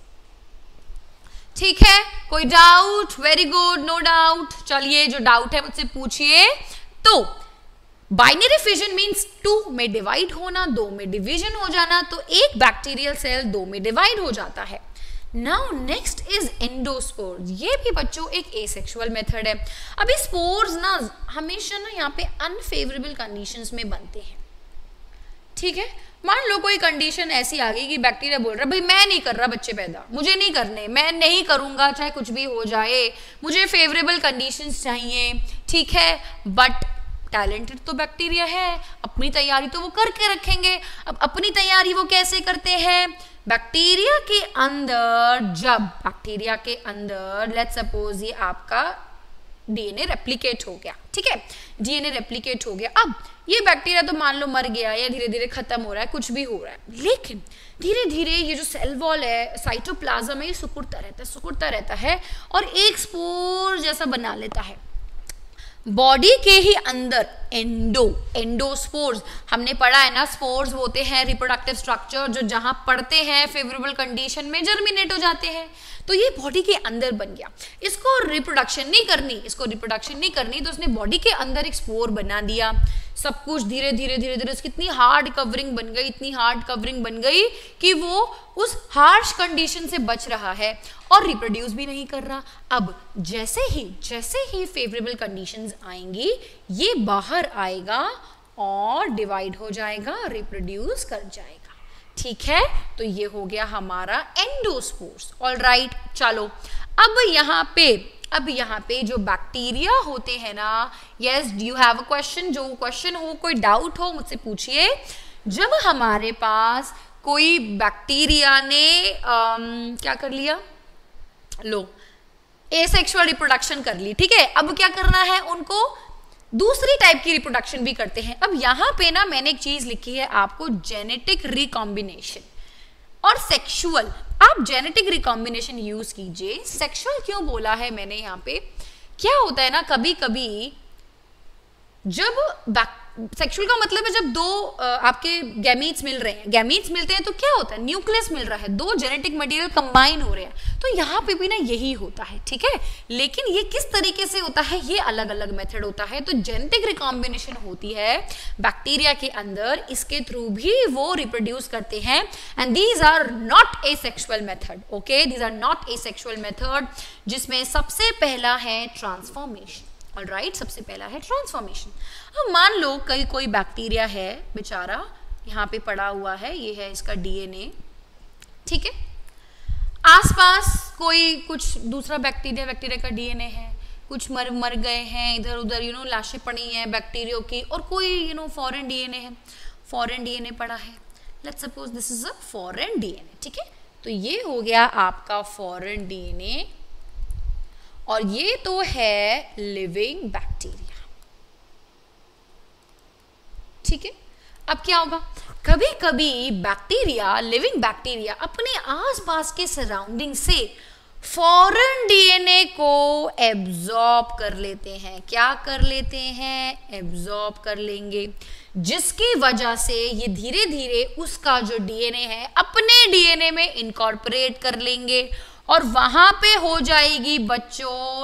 ठीक है। कोई doubt, very good, no doubt. चलिए जो डाउट है मुझसे पूछिए। तो बाइनरी फिजन मींस टू में डिवाइड होना, दो में डिवीजन हो जाना, तो एक बैक्टीरियल सेल दो में डिवाइड हो जाता है। Now next is endospores. ये भी बच्चों एक एसेक्सुअल मेथड है। अभी स्पोर्स ना हमेशा ना यहाँ पे अनफेवरेबल कंडीशंस में बनते हैं, ठीक है। मान लो कोई कंडीशन ऐसी आ गई कि बैक्टीरिया बोल रहा है भाई मैं नहीं कर रहा बच्चे पैदा, मुझे नहीं करने, मैं नहीं करूंगा चाहे कुछ भी हो जाए, मुझे फेवरेबल कंडीशंस चाहिए, ठीक है। बट टैलेंटेड तो बैक्टीरिया है, अपनी तैयारी तो वो करके रखेंगे। अब अपनी तैयारी वो कैसे करते हैं, बैक्टीरिया के अंदर, जब बैक्टीरिया के अंदर लेट्स सपोज ये आपका डीएनए रेप्लिकेट हो गया, ठीक है, डीएनए रेप्लिकेट हो गया। अब ये बैक्टीरिया तो मान लो मर गया या धीरे धीरे खत्म हो रहा है, कुछ भी हो रहा है, लेकिन धीरे धीरे ये जो सेल वॉल है, साइटोप्लाज्म है, ये सिकुड़ता रहता है सिकुड़ता रहता है और एक स्पोर जैसा बना लेता है। बॉडी के ही अंदर एंडो एंडोस्पोर्स हमने पढ़ा है ना, स्पोर्स होते हैं रिप्रोडक्टिव स्ट्रक्चर जो जहां पड़ते हैं फेवरेबल कंडीशन में जर्मिनेट हो जाते हैं। तो ये बॉडी के अंदर बन गया, इसको रिप्रोडक्शन नहीं करनी इसको रिप्रोडक्शन नहीं करनी तो उसने बॉडी के अंदर एक स्पोर बना दिया। सब कुछ धीरे धीरे धीरे धीरे उसकी इतनी हार्ड कवरिंग बन गई इतनी हार्ड कवरिंग बन गई कि वो उस हार्श कंडीशन से बच रहा है और रिप्रोड्यूस भी नहीं कर रहा। अब जैसे ही जैसे ही फेवरेबल कंडीशंस आएंगी ये बाहर आएगा और डिवाइड हो जाएगा, रिप्रोड्यूस कर जाएगा, ठीक है, तो ये हो गया हमारा एंडोस्पोर्स। ऑलराइट, चलो अब यहाँ पे अब यहाँ पे जो बैक्टीरिया होते हैं ना, yes you have a question, जो क्वेश्चन हो, कोई डाउट हो मुझसे पूछिए। जब हमारे पास कोई बैक्टीरिया ने आम, क्या कर लिया, लो एसेक्सुअल रिप्रोडक्शन कर ली, ठीक है, अब क्या करना है, उनको दूसरी टाइप की रिप्रोडक्शन भी करते हैं। अब यहाँ पे ना मैंने एक चीज लिखी है आपको, जेनेटिक रिकॉम्बिनेशन और सेक्सुअल। आप जेनेटिक रिकॉम्बिनेशन यूज कीजिए, सेक्सुअल क्यों बोला है मैंने यहाँ पे, क्या होता है ना, कभी कभी जब सेक्सुअल का मतलब है जब दो आ, आपके गैमीट्स मिल रहे हैं, गैमीट्स मिलते हैं तो क्या होता है, न्यूक्लियस मिल रहा है, दो जेनेटिक मटेरियल कंबाइन हो रहे हैं, तो यहाँ पे भी ना यही होता है, ठीक है। लेकिन ये किस तरीके से होता है, ये अलग अलग मेथड होता है। तो जेनेटिक रिकॉम्बिनेशन होती है बैक्टीरिया के अंदर, इसके थ्रू भी वो रिप्रोड्यूस करते हैं, and these are not asexual method, okay, these are not asexual method, जिसमें सबसे पहला है ट्रांसफॉर्मेशन। ऑलराइट right, सबसे पहला है ट्रांसफॉर्मेशन। अब मान लो कहीं कोई बैक्टीरिया है बेचारा, यहाँ पे पड़ा हुआ है, ये है इसका डीएनए, ठीक है, आसपास कोई कुछ दूसरा बैक्टीरिया बैक्टीरिया का डीएनए है, कुछ मर मर गए हैं इधर उधर, यू नो लाशें पड़ी हैं बैक्टीरिया की, और कोई यू नो फॉरेन डीएनए है, फॉरेन डीएनए पड़ा है, let's suppose this is a foreign DNA, ठीक है, तो ये हो गया आपका फॉरेन डीएनए, और ये तो है लिविंग बैक्टीरिया, ठीक है। अब क्या होगा, कभी कभी बैक्टीरिया, लिविंग बैक्टीरिया अपने आसपास के सराउंडिंग से फॉरेन डीएनए को एब्जॉर्ब कर लेते हैं। क्या कर लेते हैं, एब्जॉर्ब कर लेंगे, जिसकी वजह से ये धीरे धीरे उसका जो डीएनए है अपने डीएनए में इनकॉर्पोरेट कर लेंगे, और वहां पे हो जाएगी बच्चों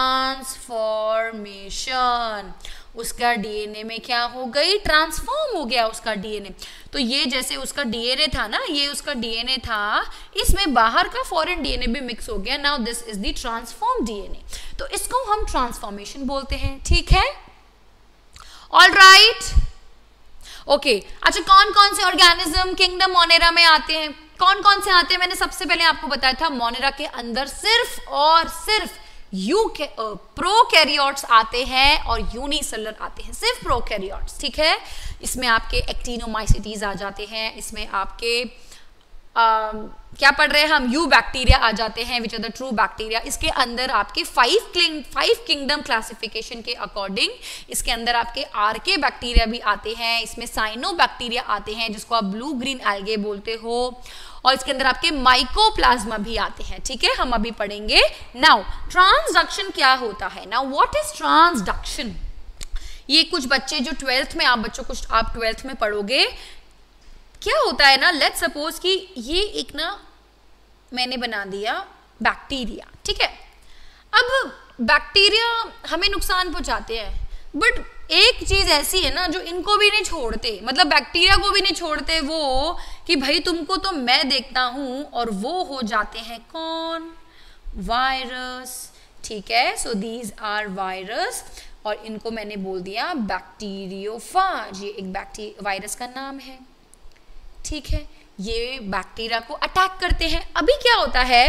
ट्रांसफॉर्मेशन। उसका डीएनए में क्या हो गई, ट्रांसफॉर्म हो गया उसका डीएनए। तो ये जैसे उसका डीएनए था ना, ये उसका डीएनए था, इसमें बाहर का फॉरेन डीएनए भी मिक्स हो गया, now this is the transform DNA, तो इसको हम ट्रांसफॉर्मेशन बोलते हैं, ठीक है। ऑलराइट, ओके, अच्छा कौन कौन से ऑर्गेनिज्म किंगडम मोनेरा में आते हैं, कौन कौन से आते हैं, मैंने सबसे पहले आपको बताया था, मोनेरा के अंदर सिर्फ और सिर्फ यू के प्रोकैरियोट्स आते हैं और यूनिसेलुलर आते हैं, सिर्फ प्रोकैरियोट्स, ठीक है। इसमें आपके एक्टिनोमाइसिटीज आ जाते हैं, इसमें आपके आ, क्या पढ़ रहे हैं हम, यू बैक्टीरिया आ जाते हैं, which are the true bacteria. इसके अंदर आपके five king five kingdom classification के अकॉर्डिंग इसके अंदर आपके आर्के बैक्टीरिया भी आते हैं, इसमें साइनो बैक्टीरिया आते हैं जिसको आप ब्लू ग्रीन एल्गे बोलते हो, और इसके अंदर आपके माइकोप्लाज्मा भी आते हैं, ठीक है, हम अभी पढ़ेंगे। नाउ ट्रांसडक्शन क्या होता है, नाउ व्हाट इज ट्रांसडक्शन, ये कुछ बच्चे जो ट्वेल्थ में आप बच्चों कुछ आप ट्वेल्थ में पढ़ोगे, क्या होता है ना, लेट्स सपोज कि ये एक ना मैंने बना दिया बैक्टीरिया, ठीक है। अब बैक्टीरिया हमें नुकसान पहुंचाते हैं, बट एक चीज ऐसी है ना जो इनको भी नहीं छोड़ते, मतलब बैक्टीरिया को भी नहीं छोड़ते वो, कि भाई तुमको तो मैं देखता हूं, और वो हो जाते हैं कौन, वायरस, ठीक है। सो दीज आर वायरस, और इनको मैंने बोल दिया बैक्टीरियोफाज, ये एक बैक्टीरिया वायरस का नाम है, ठीक है। ये बैक्टीरिया को अटैक करते हैं। अभी क्या होता है,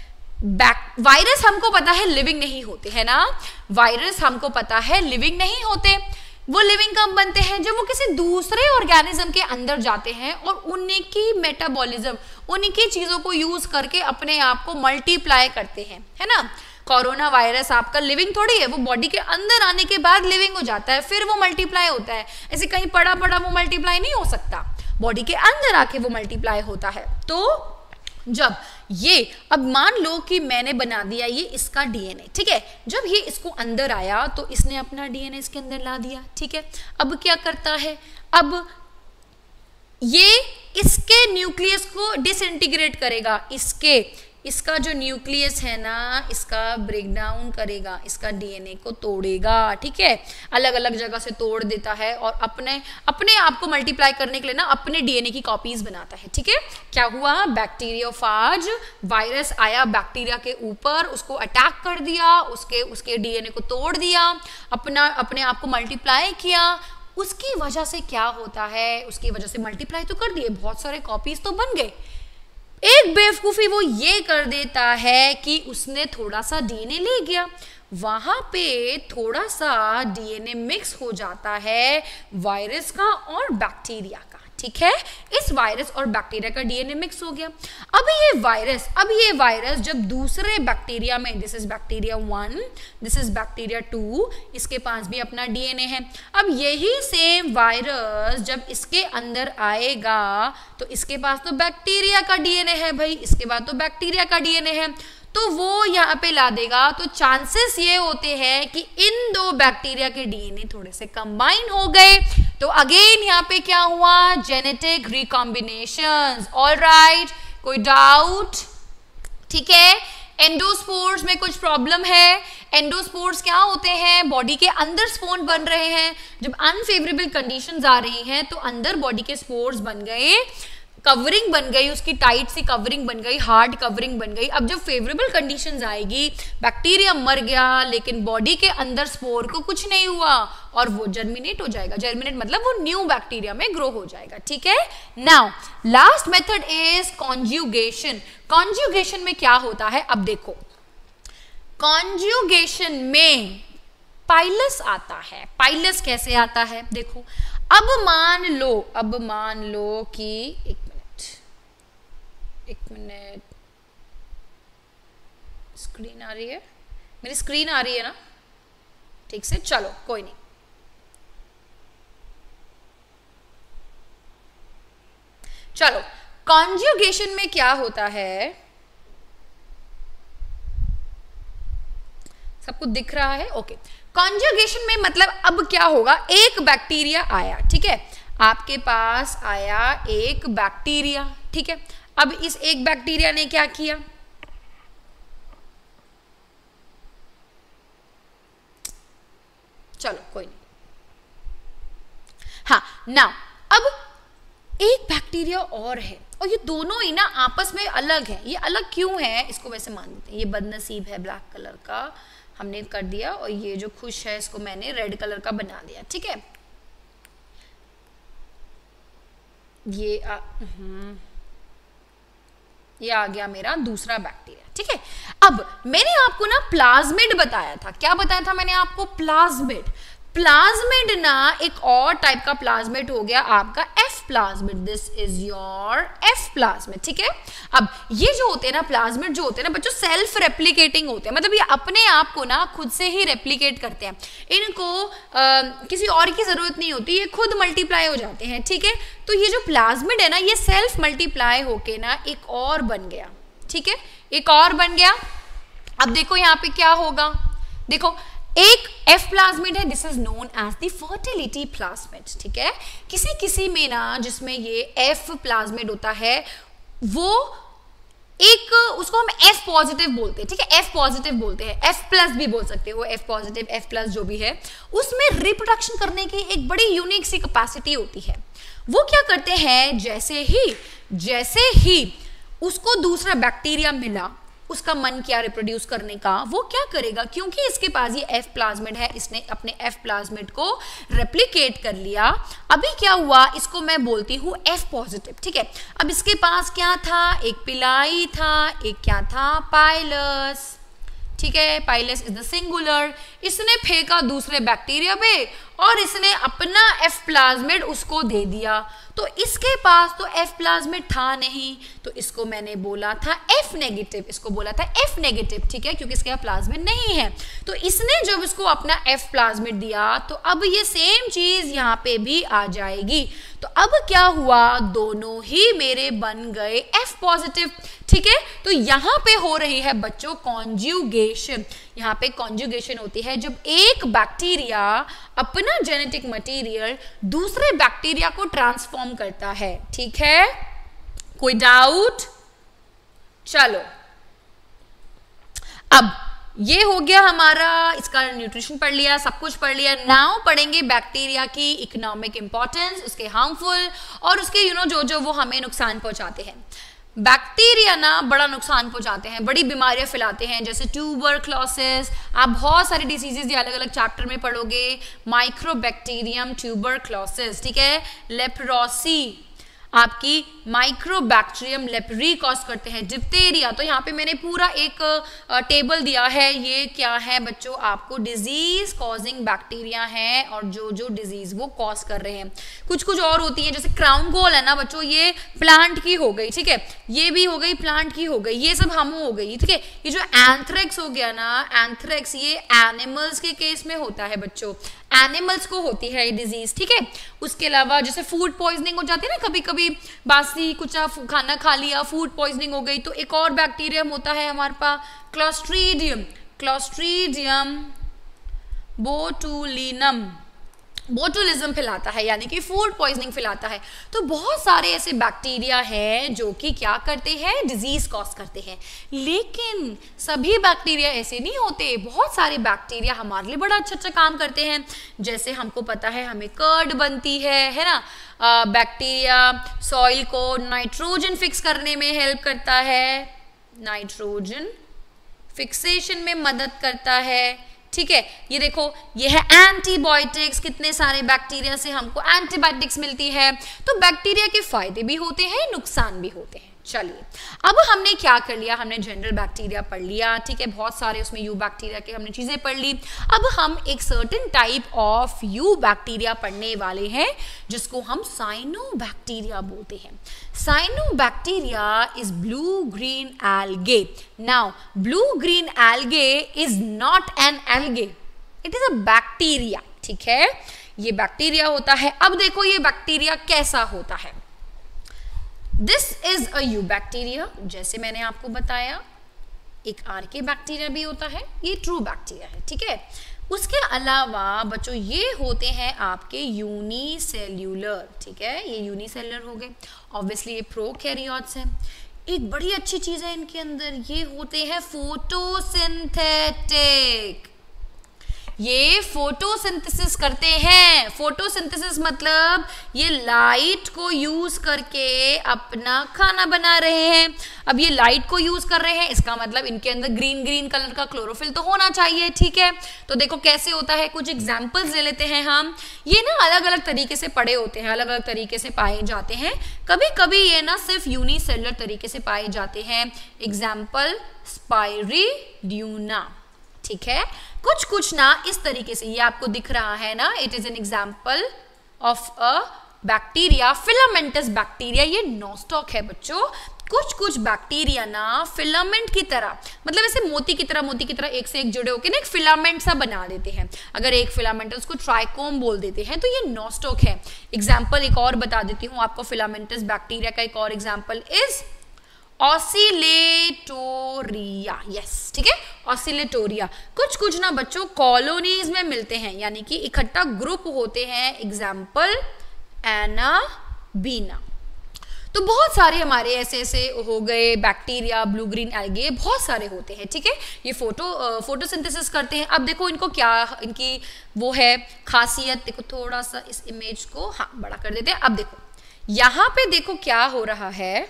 वायरस हमको पता है लिविंग नहीं होते है ना, वायरस हमको पता है लिविंग नहीं होते, वो लिविंग कब बनते हैं, जब वो किसी दूसरे ऑर्गेनिज्म के अंदर जाते हैं और उनकी मेटाबॉलिज्म, उनकी चीजों को यूज करके अपने आप को मल्टीप्लाई करते हैं, है ना। कोरोना वायरस आपका लिविंग थोड़ी है, वो बॉडी के अंदर आने के बाद लिविंग हो जाता है, फिर वो मल्टीप्लाई होता है, ऐसे कहीं पड़ा पड़ा वो मल्टीप्लाई नहीं हो सकता, बॉडी के अंदर आके वो मल्टीप्लाई होता है। तो जब ये, अब मान लो कि मैंने बना दिया ये इसका डीएनए, ठीक है, जब ये इसको अंदर आया तो इसने अपना डीएनए इसके अंदर ला दिया, ठीक है। अब क्या करता है, अब ये इसके न्यूक्लियस को डिसइंटीग्रेट करेगा, इसके इसका जो न्यूक्लियस है ना, इसका ब्रेक डाउन करेगा, इसका डीएनए को तोड़ेगा, ठीक है, अलग अलग जगह से तोड़ देता है, और अपने अपने आप को मल्टीप्लाई करने के लिए ना अपने डीएनए की कॉपीज बनाता है, ठीक है। क्या हुआ, बैक्टीरियोफाज वायरस आया बैक्टीरिया के ऊपर, उसको अटैक कर दिया, उसके उसके डीएनए को तोड़ दिया, अपना अपने आप को मल्टीप्लाई किया, उसकी वजह से क्या होता है, उसकी वजह से मल्टीप्लाई तो कर दिए, बहुत सारे कॉपीज तो बन गए, एक बेवकूफ़ी वो ये कर देता है कि उसने थोड़ा सा डीएनए ले गया, वहां पे थोड़ा सा डीएनए मिक्स हो जाता है वायरस का और बैक्टीरिया का, ठीक है। इस वायरस और बैक्टीरिया का डीएनए मिक्स हो गया। अब ये वायरस अब ये वायरस जब दूसरे बैक्टीरिया में, this is bacteria one, this is bacteria two, इसके पास भी अपना डीएनए है। अब यही सेम वायरस जब इसके अंदर आएगा तो इसके पास तो बैक्टीरिया का डीएनए है भाई, इसके बाद तो बैक्टीरिया का डीएनए है, तो वो यहाँ पे ला देगा। तो चांसेस ये होते हैं कि इन दो बैक्टीरिया के डीएनए थोड़े से कंबाइन हो गए। तो अगेन यहाँ पे क्या हुआ, जेनेटिक रिकॉम्बिनेशंस। ऑलराइट, कोई डाउट? ठीक है। एंडोस्पोर्स में कुछ प्रॉब्लम है। एंडोस्पोर्स क्या होते हैं, बॉडी के अंदर स्पोर बन रहे हैं। जब अनफेवरेबल कंडीशंस आ रही हैं तो अंदर बॉडी के स्पोर्स बन गए, कवरिंग बन गई, उसकी टाइट सी कवरिंग बन गई, हार्ड कवरिंग बन गई। अब जब फेवरेबल कंडीशंस आएगी, बैक्टीरिया मर गया लेकिन बॉडी के अंदर स्पोर को कुछ नहीं हुआ और वो जर्मिनेट हो जाएगा। जर्मिनेट मतलब वो न्यू बैक्टीरिया में ग्रो हो जाएगा, ठीक है। Now last method is conjugation. Conjugation में क्या होता है, अब देखो कॉन्जुगेशन में पाइलस आता है। पाइलस कैसे आता है, देखो अब मान लो अब मान लो कि एक एक मिनट स्क्रीन आ रही है, मेरी स्क्रीन आ रही है ना ठीक से, चलो कोई नहीं। चलो कॉन्जुगेशन में क्या होता है, सबको दिख रहा है? ओके। कॉन्जुगेशन में मतलब अब क्या होगा, एक बैक्टीरिया आया, ठीक है, आपके पास आया एक बैक्टीरिया, ठीक है। अब इस एक बैक्टीरिया ने क्या किया, चलो कोई नहीं, हाँ ना, अब एक बैक्टीरिया और है और ये दोनों ही ना आपस में अलग है। ये अलग क्यों है, इसको वैसे मान लेते हैं, ये बदनसीब है ब्लैक कलर का हमने कर दिया, और ये जो खुश है इसको मैंने रेड कलर का बना दिया, ठीक है। ये आ, ये आ गया मेरा दूसरा बैक्टीरिया, ठीक है। अब मैंने आपको ना प्लाज्मिड बताया था, क्या बताया था मैंने आपको, प्लाज्मिड। प्लाज्मिड ना एक और टाइप का प्लाज्मिड हो गया आपका F plasmid, this is your F plasmid, ठीक है। अब ये जो होते हैं ना प्लाज्मिड, जो होते हैं ना बच्चों, सेल्फ रेप्लिकेटिंग होते हैं, मतलब ये अपने आप को ना खुद से ही रेप्लिकेट करते हैं, इनको आ, किसी और की जरूरत नहीं होती, ये खुद मल्टीप्लाई हो जाते हैं, ठीक है। तो ये जो प्लाज्मिड है ना, ये सेल्फ मल्टीप्लाई होके ना एक और बन गया, ठीक है, एक और बन गया। अब देखो यहाँ पे क्या होगा, देखो एक एफ प्लाज्मिड है, this is known as the fertility plasmid, ठीक है। किसी किसी में ना जिसमें ये एफ प्लाज्मिड होता है, वो एक, उसको हम एफ पॉजिटिव बोलते हैं, ठीक है, एफ पॉजिटिव बोलते हैं, एफ प्लस भी बोल सकते हो, एफ पॉजिटिव एफ प्लस जो भी है, उसमें रिप्रोडक्शन करने की एक बड़ी यूनिक सी कैपेसिटी होती है। वो क्या करते हैं, जैसे ही जैसे ही उसको दूसरा बैक्टीरिया मिला, उसका मन किया रिप्रोड्यूस करने का, वो क्या करेगा, क्योंकि इसके पास ये एफ प्लाज्मिड है, इसने अपने एफ प्लाज्मिड को रेप्लिकेट कर लिया। अभी क्या हुआ, इसको मैं बोलती हूँ एफ पॉजिटिव, ठीक है। अब इसके पास क्या था, एक पिलाई था, एक क्या था, पाइलस, ठीक है, पाइलस इज द सिंगुलर। इसने फेंका दूसरे बैक्टीरिया पे और इसने अपना एफ प्लाज्मिड उसको दे दिया, तो इसके पास तो एफ प्लाज्मिड था नहीं, तो इसको मैंने बोला था एफ नेगेटिव, इसको बोला था एफ नेगेटिव, ठीक है, क्योंकि इसके प्लाज्मिड नहीं है। तो इसने जब इसको अपना एफ प्लाज्मिड दिया, तो अब ये सेम चीज यहाँ पे भी आ जाएगी। तो अब क्या हुआ, दोनों ही मेरे बन गए एफ पॉजिटिव, ठीक है। तो यहाँ पे हो रही है बच्चों कॉन्जुगेशन। यहाँ पे कॉन्जुगेशन होती है जब एक बैक्टीरिया अपना जेनेटिक मटेरियल दूसरे बैक्टीरिया को ट्रांसफॉर्म करता है, ठीक है। कोई डाउट? चलो अब ये हो गया हमारा, इसका न्यूट्रिशन पढ़ लिया, सब कुछ पढ़ लिया। नाउ पढ़ेंगे बैक्टीरिया की इकोनॉमिक इंपॉर्टेंस, उसके हार्मफुल और उसके यू नो जो जो वो हमें नुकसान पहुंचाते हैं। बैक्टीरिया ना बड़ा नुकसान पहुंचाते हैं, बड़ी बीमारियां फैलाते हैं, जैसे ट्यूबरक्लोसिस। आप बहुत सारी डिसीजेज ये अलग अलग चैप्टर में पढ़ोगे। माइक्रोबैक्टीरियम ट्यूबरक्लोसिस, ठीक है। लेप्रोसी आपकी माइक्रोबैक्टीरियम लेप्री कॉज करते हैं। डिप्थेरिया, तो यहाँ पे मैंने पूरा एक टेबल दिया है, ये क्या है बच्चों, आपको डिजीज कॉजिंग बैक्टीरिया हैं और जो जो डिजीज वो कॉज कर रहे हैं। कुछ कुछ और होती है, जैसे क्राउन गॉल है ना बच्चों, ये प्लांट की हो गई, ठीक है, ये भी हो गई प्लांट की हो गई, ये सब हम हो गई, ठीक है। ये जो एंथ्रेक्स हो गया ना, एंथ्रेक्स ये एनिमल्स के केस में होता है बच्चों, एनिमल्स को होती है ये डिजीज, ठीक है। उसके अलावा जैसे फूड पॉइजनिंग हो जाती है ना, कभी कभी बासी कुछ खाना खा लिया, फूड पॉइजनिंग हो गई, तो एक और बैक्टीरियम होता है हमारे पास क्लोस्ट्रीडियम, क्लोस्ट्रीडियम बोटुलिनम, बोटुलिज्म फैलाता है, यानी कि फूड पॉइजनिंग फैलाता है। तो बहुत सारे ऐसे बैक्टीरिया हैं जो कि क्या करते हैं, डिजीज कॉज करते हैं। लेकिन सभी बैक्टीरिया ऐसे नहीं होते, बहुत सारे बैक्टीरिया हमारे लिए बड़ा अच्छा अच्छा काम करते हैं। जैसे हमको पता है हमें कर्ड बनती है है ना, बैक्टीरिया सॉइल को नाइट्रोजन फिक्स करने में हेल्प करता है, नाइट्रोजन फिक्सेशन में मदद करता है, ठीक है। ये देखो, ये है एंटीबायोटिक्स, कितने सारे बैक्टीरिया से हमको एंटीबायोटिक्स मिलती है। तो बैक्टीरिया के फायदे भी होते हैं, नुकसान भी होते हैं। चलिए, अब हमने क्या कर लिया, हमने जनरल बैक्टीरिया पढ़ लिया, ठीक है, बहुत सारे उसमें यू बैक्टीरिया के हमने चीजें पढ़ ली। अब हम एक certain type of eubacteria पढ़ने वाले हैं जिसको हम साइनोबैक्टीरिया बोलते हैं। Cyanobacteria is blue green algae. Now blue green algae is not an algae, it is a bacteria, ठीक है, ये बैक्टीरिया होता है। अब देखो ये बैक्टीरिया कैसा होता है। This is a eubacteria, जैसे मैंने आपको बताया। एक आर्के बैक्टीरिया भी होता है, ये ट्रू बैक्टीरिया है, ठीक है। उसके अलावा बच्चों ये होते हैं आपके यूनिसेल्यूलर, ठीक है, ये यूनिसेल्युलर हो गए। ऑब्वियसली ये प्रोकैरियोट्स हैं। एक बड़ी अच्छी चीज है इनके अंदर, ये होते हैं फोटोसिंथेटिक, ये फोटोसिंथेसिस करते हैं। फोटोसिंथेसिस मतलब ये लाइट को यूज करके अपना खाना बना रहे हैं। अब ये लाइट को यूज कर रहे हैं, इसका मतलब इनके अंदर ग्रीन ग्रीन कलर का क्लोरोफिल तो होना चाहिए, ठीक है। तो देखो कैसे होता है, कुछ एग्जांपल्स ले लेते हैं हम। ये ना अलग अलग तरीके से पड़े होते हैं, अलग अलग तरीके से पाए जाते हैं। कभी कभी ये ना सिर्फ यूनिसेलुलर तरीके से पाए जाते हैं। एग्जाम्पल स्पाइरिड्यूना, ठीक है। कुछ कुछ ना इस तरीके से, ये आपको दिख रहा है ना, it is an example of a bacteria, filamentous bacteria. ये नॉस्टॉक है बच्चों। कुछ कुछ बैक्टीरिया ना फिलामेंट की तरह, मतलब ऐसे मोती की तरह मोती की तरह एक से एक जुड़े होकर ना एक फिलामेंट सा बना देते हैं। अगर एक फिलामेंट है उसको ट्राइकोम बोल देते हैं, तो ये नॉस्टॉक है। एग्जाम्पल एक और बता देती हूँ आपको फिलामेंटस बैक्टीरिया का। एक और एग्जाम्पल इज ऑसिलेटोरिया, यस, ठीक है, ऑसिलेटोरिया। कुछ कुछ ना बच्चों कॉलोनीज में मिलते हैं, यानी कि इकट्ठा ग्रुप होते हैं। Example Anabaena. तो बहुत सारे हमारे ऐसे ऐसे हो गए बैक्टीरिया, ब्लू ग्रीन एल्गे, बहुत सारे होते हैं, ठीक है। ये फोटो फोटोसिंथेसिस करते हैं। अब देखो इनको क्या, इनकी वो है खासियत, देखो थोड़ा सा इस इमेज को हाँ बड़ा कर देते हैं। अब देखो यहाँ पे देखो क्या हो रहा है,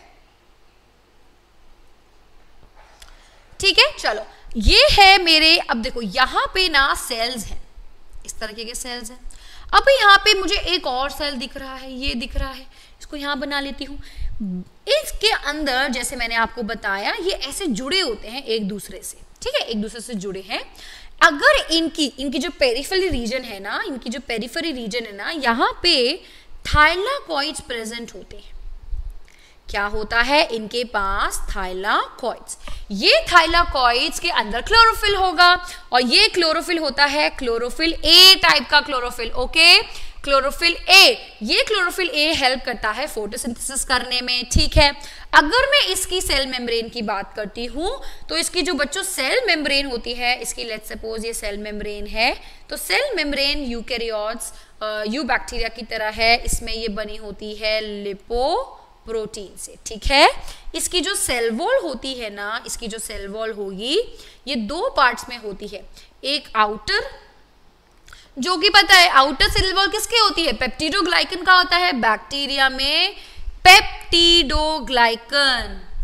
ठीक है। चलो ये है मेरे, अब देखो यहाँ पे ना सेल्स हैं, इस तरीके के सेल्स हैं। अब यहाँ पे मुझे एक और सेल दिख रहा है, ये दिख रहा है, इसको यहाँ बना लेती हूँ। इसके अंदर जैसे मैंने आपको बताया ये ऐसे जुड़े होते हैं एक दूसरे से, ठीक है, एक दूसरे से जुड़े हैं। अगर इनकी इनकी जो पेरिफेरल रीजन है ना, इनकी जो पेरिफेरल रीजन है ना, यहाँ पे थाइलाकॉइड्स प्रेजेंट होते हैं। क्या होता है इनके पास, थाइलाकॉइड्स। ये थाइलाकॉइड्स के अंदर क्लोरोफिल होगा, और ये क्लोरोफिल होता है क्लोरोफिल ए टाइप का क्लोरोफिल, ओके, क्लोरोफिल ए। ये क्लोरोफिल ए हेल्प करता है फोटोसिंथेसिस करने में, ठीक है। अगर मैं इसकी सेल मेम्ब्रेन की बात करती हूँ, तो इसकी जो बच्चों सेल मेम्ब्रेन होती है, इसकी लेट्स सपोज ये सेल मेम्ब्रेन है, तो cell membrane eukaryotes eubacteria की तरह है। इसमें ये बनी होती है लिपो प्रोटीन से, ठीक है। इसकी जो सेल वॉल होती है ना, इसकी जो सेल वॉल होगी ये दो पार्ट्स में होती है। एक आउटर, जो कि पता है आउटर सेल वॉल किसके होती है, पेप्टिडोग्लाइकन का होता है। बैक्टीरिया में पेप्टिडोग्लाइकन,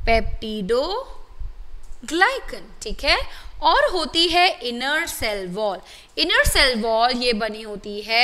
पेप्टिडोग्लाइकन, ठीक है। और होती है inner cell wall. Inner cell wall ये बनी होती है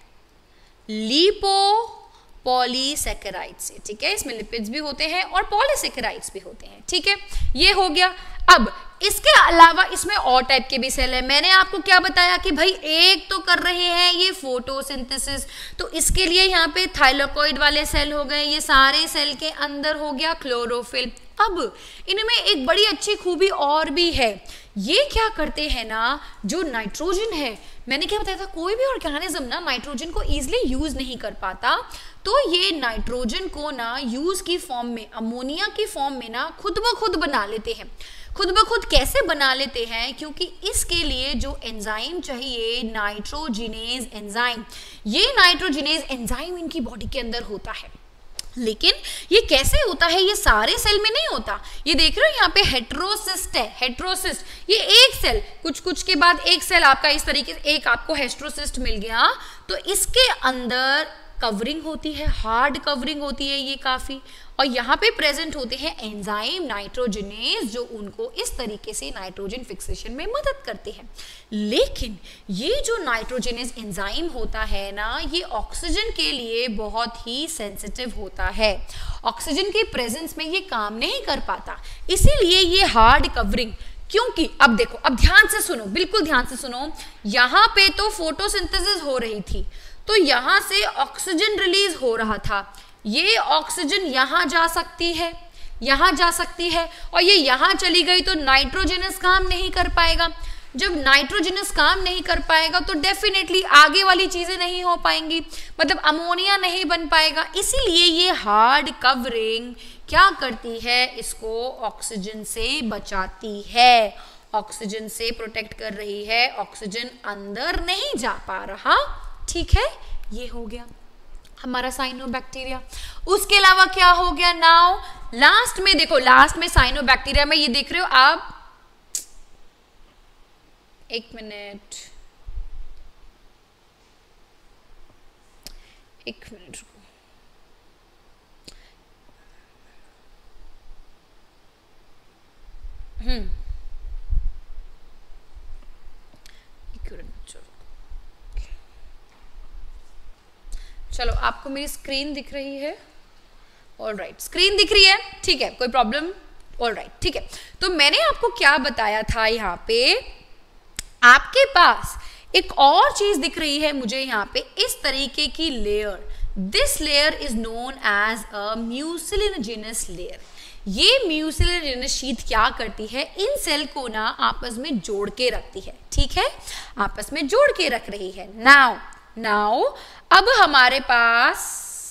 लिपोपॉलीसैकेराइड से, ठीक है। इसमें लिपिड्स भी होते हैं और पॉलीसैकेराइड्स भी होते हैं, ठीक है। ये हो गया। अब इसके अलावा इसमें और टाइप के भी सेल है। मैंने आपको क्या बताया कि भाई एक तो कर रहे हैं ये फोटोसिंथेसिस, तो इसके लिए यहाँ पे थाइलाकोइड वाले सेल हो गए, ये सारे सेल के अंदर हो गया क्लोरोफिल। अब इनमें एक बड़ी अच्छी खूबी और भी है, ये क्या करते हैं ना, जो नाइट्रोजन है, मैंने क्या बताया था, कोई भी ऑर्गेनिज्म ना नाइट्रोजन को इजीली यूज नहीं कर पाता, तो ये नाइट्रोजन को ना यूज की फॉर्म में, अमोनिया की फॉर्म में ना खुद ब खुद बना लेते हैं। खुद ब खुद कैसे बना लेते हैं, क्योंकि इसके लिए जो एंजाइम चाहिए, नाइट्रोजिनेज एंजाइम, ये नाइट्रोजिनेज एंजाइम इनकी बॉडी के अंदर होता है। लेकिन ये कैसे होता है, ये सारे सेल में नहीं होता। ये देख रहे हो यहाँ पे हेट्रोसिस्ट है, हेट्रोसिस्ट, ये एक सेल, कुछ कुछ के बाद एक सेल आपका इस तरीके से, एक आपको हेट्रोसिस्ट मिल गया, तो इसके अंदर कवरिंग होती है, हार्ड कवरिंग होती है ये काफी, और यहाँ पे प्रेजेंट होते हैं एंजाइम नाइट्रोजनेज, जो उनको इस तरीके से नाइट्रोजन फिक्सेशन में मदद करते हैं। लेकिन ये जो नाइट्रोजनेज एंजाइम होता है ना, ये ऑक्सीजन के लिए बहुत ही सेंसिटिव होता है। ऑक्सीजन के प्रेजेंस में ये काम नहीं कर पाता, इसीलिए ये हार्ड कवरिंग, क्योंकि अब देखो, अब ध्यान से सुनो, बिल्कुल ध्यान से सुनो, यहाँ पे तो फोटोसिंथेसिस हो रही थी, तो यहां से ऑक्सीजन रिलीज हो रहा था, ये ऑक्सीजन यहां जा सकती है, यहां जा सकती है, और ये यहां चली गई तो नाइट्रोजनस काम नहीं कर पाएगा। जब नाइट्रोजनस काम नहीं कर पाएगा तो डेफिनेटली आगे वाली चीजें नहीं हो पाएंगी, मतलब अमोनिया नहीं बन पाएगा। इसीलिए ये हार्ड कवरिंग क्या करती है, इसको ऑक्सीजन से बचाती है, ऑक्सीजन से प्रोटेक्ट कर रही है, ऑक्सीजन अंदर नहीं जा पा रहा, ठीक है। ये हो गया हमारा साइनोबैक्टीरिया। उसके अलावा क्या हो गया, नाउ लास्ट में देखो, लास्ट में साइनोबैक्टीरिया में ये देख रहे हो आप, एक मिनट एक मिनट रुको, हम्म चलो, आपको मेरी स्क्रीन दिख रही है, ऑल राइट, स्क्रीन दिख रही है, ठीक है, कोई प्रॉब्लम, ऑल राइट, ठीक है। तो मैंने आपको क्या बताया था, यहाँ पे आपके पास एक और चीज दिख रही है मुझे, यहाँ पे इस तरीके की layer, this layer is known as a mucilaginous layer. ये म्यूसिलिनोजेनस शीट क्या करती है, इन सेल को ना आपस में जोड़ के रखती है, ठीक है, आपस में जोड़ के रख रही है। नाउ नाउ अब हमारे पास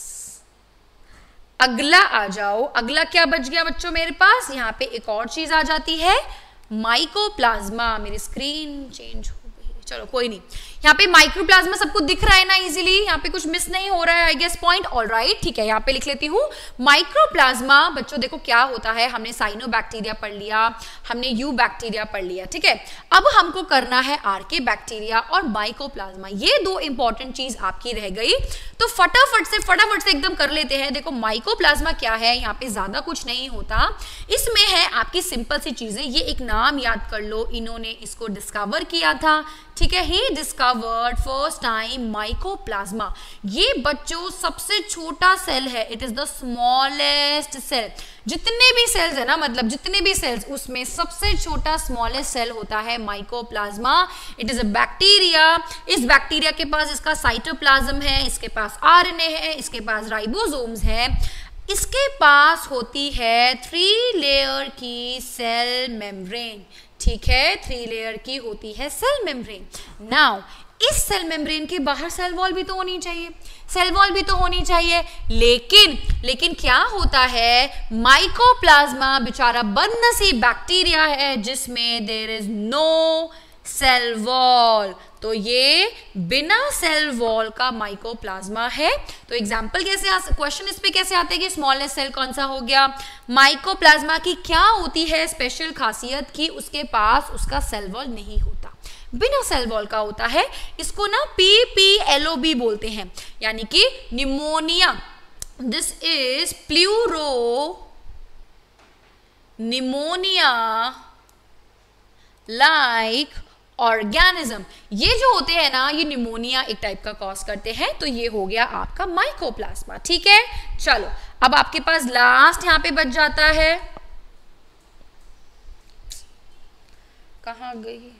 अगला आ जाओ, अगला क्या बच गया बच्चों मेरे पास, यहाँ पे एक और चीज आ जाती है, माइकोप्लाज्मा। मेरी स्क्रीन चेंज हो गई है, चलो कोई नहीं, यहाँ पे माइक्रोप्लाज्मा सबको दिख रहा है ना इजीली, यहाँ पे कुछ मिस नहीं हो रहा है I guess point, all right, ठीक है, यहाँ पे लिख लेती हूँ माइक्रोप्लाज्मा। बच्चों देखो क्या होता है, हमने साइनोबैक्टीरिया पढ़ लिया, हमने यू बैक्टीरिया पढ़ लिया, ठीक है। अब हमको करना है आर्के बैक्टीरिया और माइकोप्लाज्मा, ये दो इंपॉर्टेंट चीज आपकी रह गई, तो फटाफट से फटाफट से एकदम कर लेते हैं। देखो माइकोप्लाज्मा क्या है, यहाँ पे ज्यादा कुछ नहीं होता, इसमें है आपकी सिंपल सी चीजें, ये एक नाम याद कर लो, इन्होंने इसको डिस्कवर किया था, ठीक है, he discovered first time mycoplasma. ये बच्चों सबसे छोटा सेल है, it is the smallest cell, जितने भी सेल्स है ना, मतलब जितने भी सेल्स, उसमें सबसे छोटा स्मॉलेस्ट सेल होता है mycoplasma. It is a bacteria, इस बैक्टीरिया के पास इसका साइटोप्लाज्म है, इसके पास आरएनए है, इसके पास राइबोसोम्स है, इसके पास होती है थ्री लेयर की सेल मेम्ब्रेन, ठीक है, थ्री लेयर की होती है सेल मेम्ब्रेन। नाउ इस सेल मेम्ब्रेन के बाहर सेल वॉल भी तो होनी चाहिए, सेल वॉल भी तो होनी चाहिए, लेकिन लेकिन क्या होता है, माइकोप्लाज्मा बेचारा बदनसीब बैक्टीरिया है जिसमें there is no cell wall, तो ये बिना सेल वॉल का माइकोप्लाज्मा है। तो एग्जांपल कैसे आ, क्वेश्चन इस पे कैसे आते हैं कि स्मॉलेस्ट सेल कौन सा हो गया, माइकोप्लाज्मा की क्या होती है स्पेशल खासियत कि उसके पास उसका सेल वॉल नहीं होता, बिना सेल वॉल का होता है, इसको ना पी पी एल ओ बी बोलते हैं, यानी कि pneumonia, this is pleuropneumonia like organism. ये जो होते हैं ना, ये निमोनिया एक टाइप का कॉज करते हैं। तो ये हो गया आपका माइकोप्लाज्मा। ठीक है, चलो अब आपके पास लास्ट यहां पे बच जाता है, कहां गई,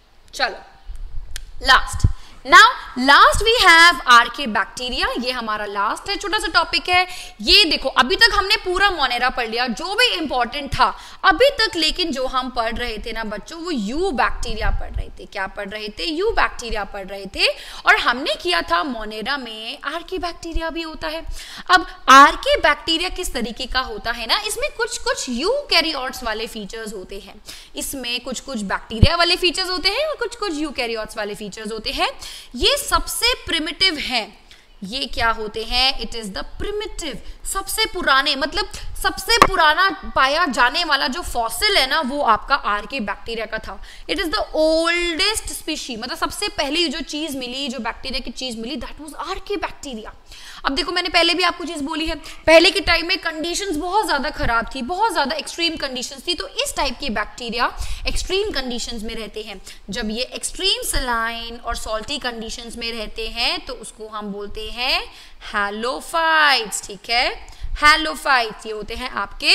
चलो last. Now last we have archaebacteria. ये हमारा लास्ट है, छोटा सा टॉपिक है ये। देखो अभी तक हमने पूरा मोनेरा पढ़ लिया जो भी इंपॉर्टेंट था अभी तक, लेकिन जो हम पढ़ रहे थे ना बच्चों, वो यू बैक्टीरिया पढ़ रहे थे। क्या पढ़ रहे थे? यू बैक्टीरिया पढ़ रहे थे। और हमने किया था मोनेरा में आर्के बैक्टीरिया भी होता है। अब आर्के बैक्टीरिया किस तरीके का होता है ना, इसमें कुछ कुछ यू कैरियोट्स वाले फीचर्स होते हैं। इसमें कुछ कुछ बैक्टीरिया वाले फीचर्स होते हैं और कुछ कुछ यू कैरियोट्स वाले फीचर्स होते हैं। ये सबसे प्रिमिटिव है। ये क्या होते हैं? इट इज द प्रिमिटिव, सबसे पुराने, मतलब सबसे पुराना पाया जाने वाला जो फॉसिल है ना, वो आपका आर्के बैक्टीरिया का था। It is the oldest species, मतलब सबसे पहली जो चीज मिली, जो बैक्टीरिया की चीज मिली, दैट वाज आर्के बैक्टीरिया। अब देखो मैंने पहले भी आपको चीज बोली है, पहले के टाइम में कंडीशंस बहुत ज्यादा खराब थी, बहुत ज्यादा एक्सट्रीम कंडीशंस थी। तो इस टाइप के बैक्टीरिया एक्सट्रीम कंडीशंस में रहते हैं। जब ये एक्सट्रीम सलाइन और सॉल्टी कंडीशंस में रहते हैं तो उसको हम बोलते हैं हैलोफाइट्स। ठीक है, हैलोफाइट्स ये होते हैं आपके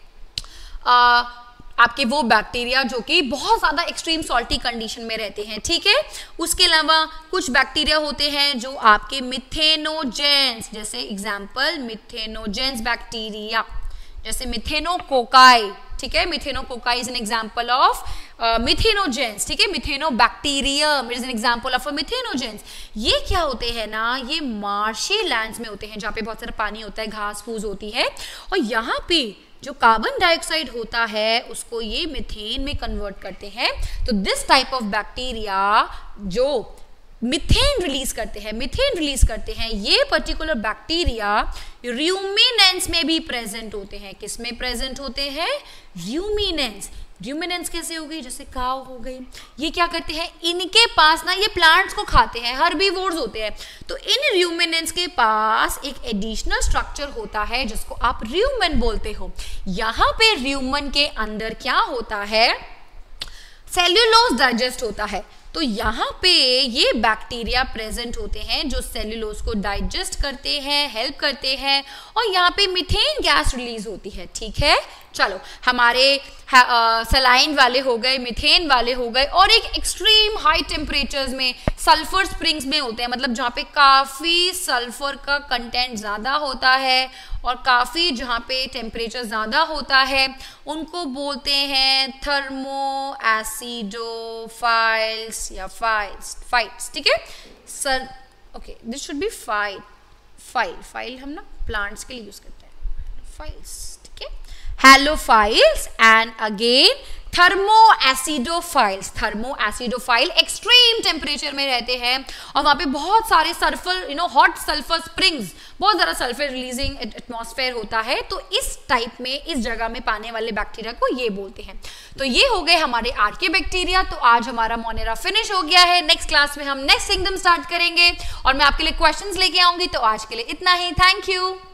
आ, आपके वो बैक्टीरिया जो कि बहुत ज़्यादा एक्सट्रीम सॉल्टी कंडीशन में रहते हैं। ठीक है, उसके अलावा कुछ बैक्टीरिया होते हैं जो आपके मिथेनोजेंस, जैसे एग्जांपल मिथेनोजेंस बैक्टीरिया, जैसे मिथेनोकोकाई। ठीक है, methanococci is an example of methanogens. ठीक है, methanobacterium is an example of a methanogens. ये क्या होते हैं ना, ये मार्शी लैंड्स में होते हैं जहाँ पे बहुत सारा पानी होता है, घास फूस होती है, और यहाँ पे जो कार्बन डाइऑक्साइड होता है उसको ये मीथेन में कन्वर्ट करते हैं। तो दिस टाइप ऑफ बैक्टीरिया जो मीथेन रिलीज करते हैं, मीथेन रिलीज करते हैं, ये पर्टिकुलर बैक्टीरिया र्यूमिनेंस में भी प्रेजेंट होते हैं। किस में प्रेजेंट होते हैं? र्यूमिनेंस। र्यूमिनेंस कैसे हो गई? जैसे काव हो गई। ये क्या करते हैं? इनके पास ना, ये प्लांट्स को खाते हैं, हर्बीवोर्स होते हैं। तो इन र्यूमिनेंस के पास एक एडिशनल स्ट्रक्चर होता है जिसको आप र्यूमन बोलते हो। यहाँ पे र्यूमन के अंदर क्या होता है? सेल्यूलोज डाइजेस्ट होता है। तो यहाँ पे ये बैक्टीरिया प्रेजेंट होते हैं जो सेल्यूलोज को डाइजेस्ट करते हैं, हेल्प करते हैं, और यहाँ पे मीथेन गैस रिलीज होती है। ठीक है, चलो हमारे सलाइन वाले हो गए, मीथेन वाले हो गए, और एक एक्सट्रीम हाई टेम्परेचर्स में सल्फर स्प्रिंग्स में होते हैं, मतलब जहाँ पे काफ़ी सल्फर का कंटेंट ज़्यादा होता है और काफ़ी जहाँ पे टेम्परेचर ज़्यादा होता है उनको बोलते हैं थर्मो एसिडोफाइल्स या फाइल्स फाइट्स। ठीक है sir, okay this should be phile phile phile हम ना प्लांट्स के लिए यूज करते हैं, फाइल्स। ठीक है, halophiles and again thermoacidophiles. Thermoacidophile extreme temperature में रहते हैं और वहाँ पे बहुत सारे sulphur, you know hot sulphur springs, बहुत ज़्यादा सल्फर रिलीजिंग एटमॉस्फेयर होता है। तो इस टाइप में, इस जगह में पाने वाले बैक्टीरिया को ये बोलते हैं। तो ये हो गए हमारे आर्के बैक्टीरिया। तो आज हमारा मोनेरा फिनिश हो गया है। नेक्स्ट क्लास में हम नेक्स्ट किंगडम स्टार्ट करेंगे और मैं आपके लिए क्वेश्चंस लेके आऊंगी। तो आज के लिए इतना ही। Thank you.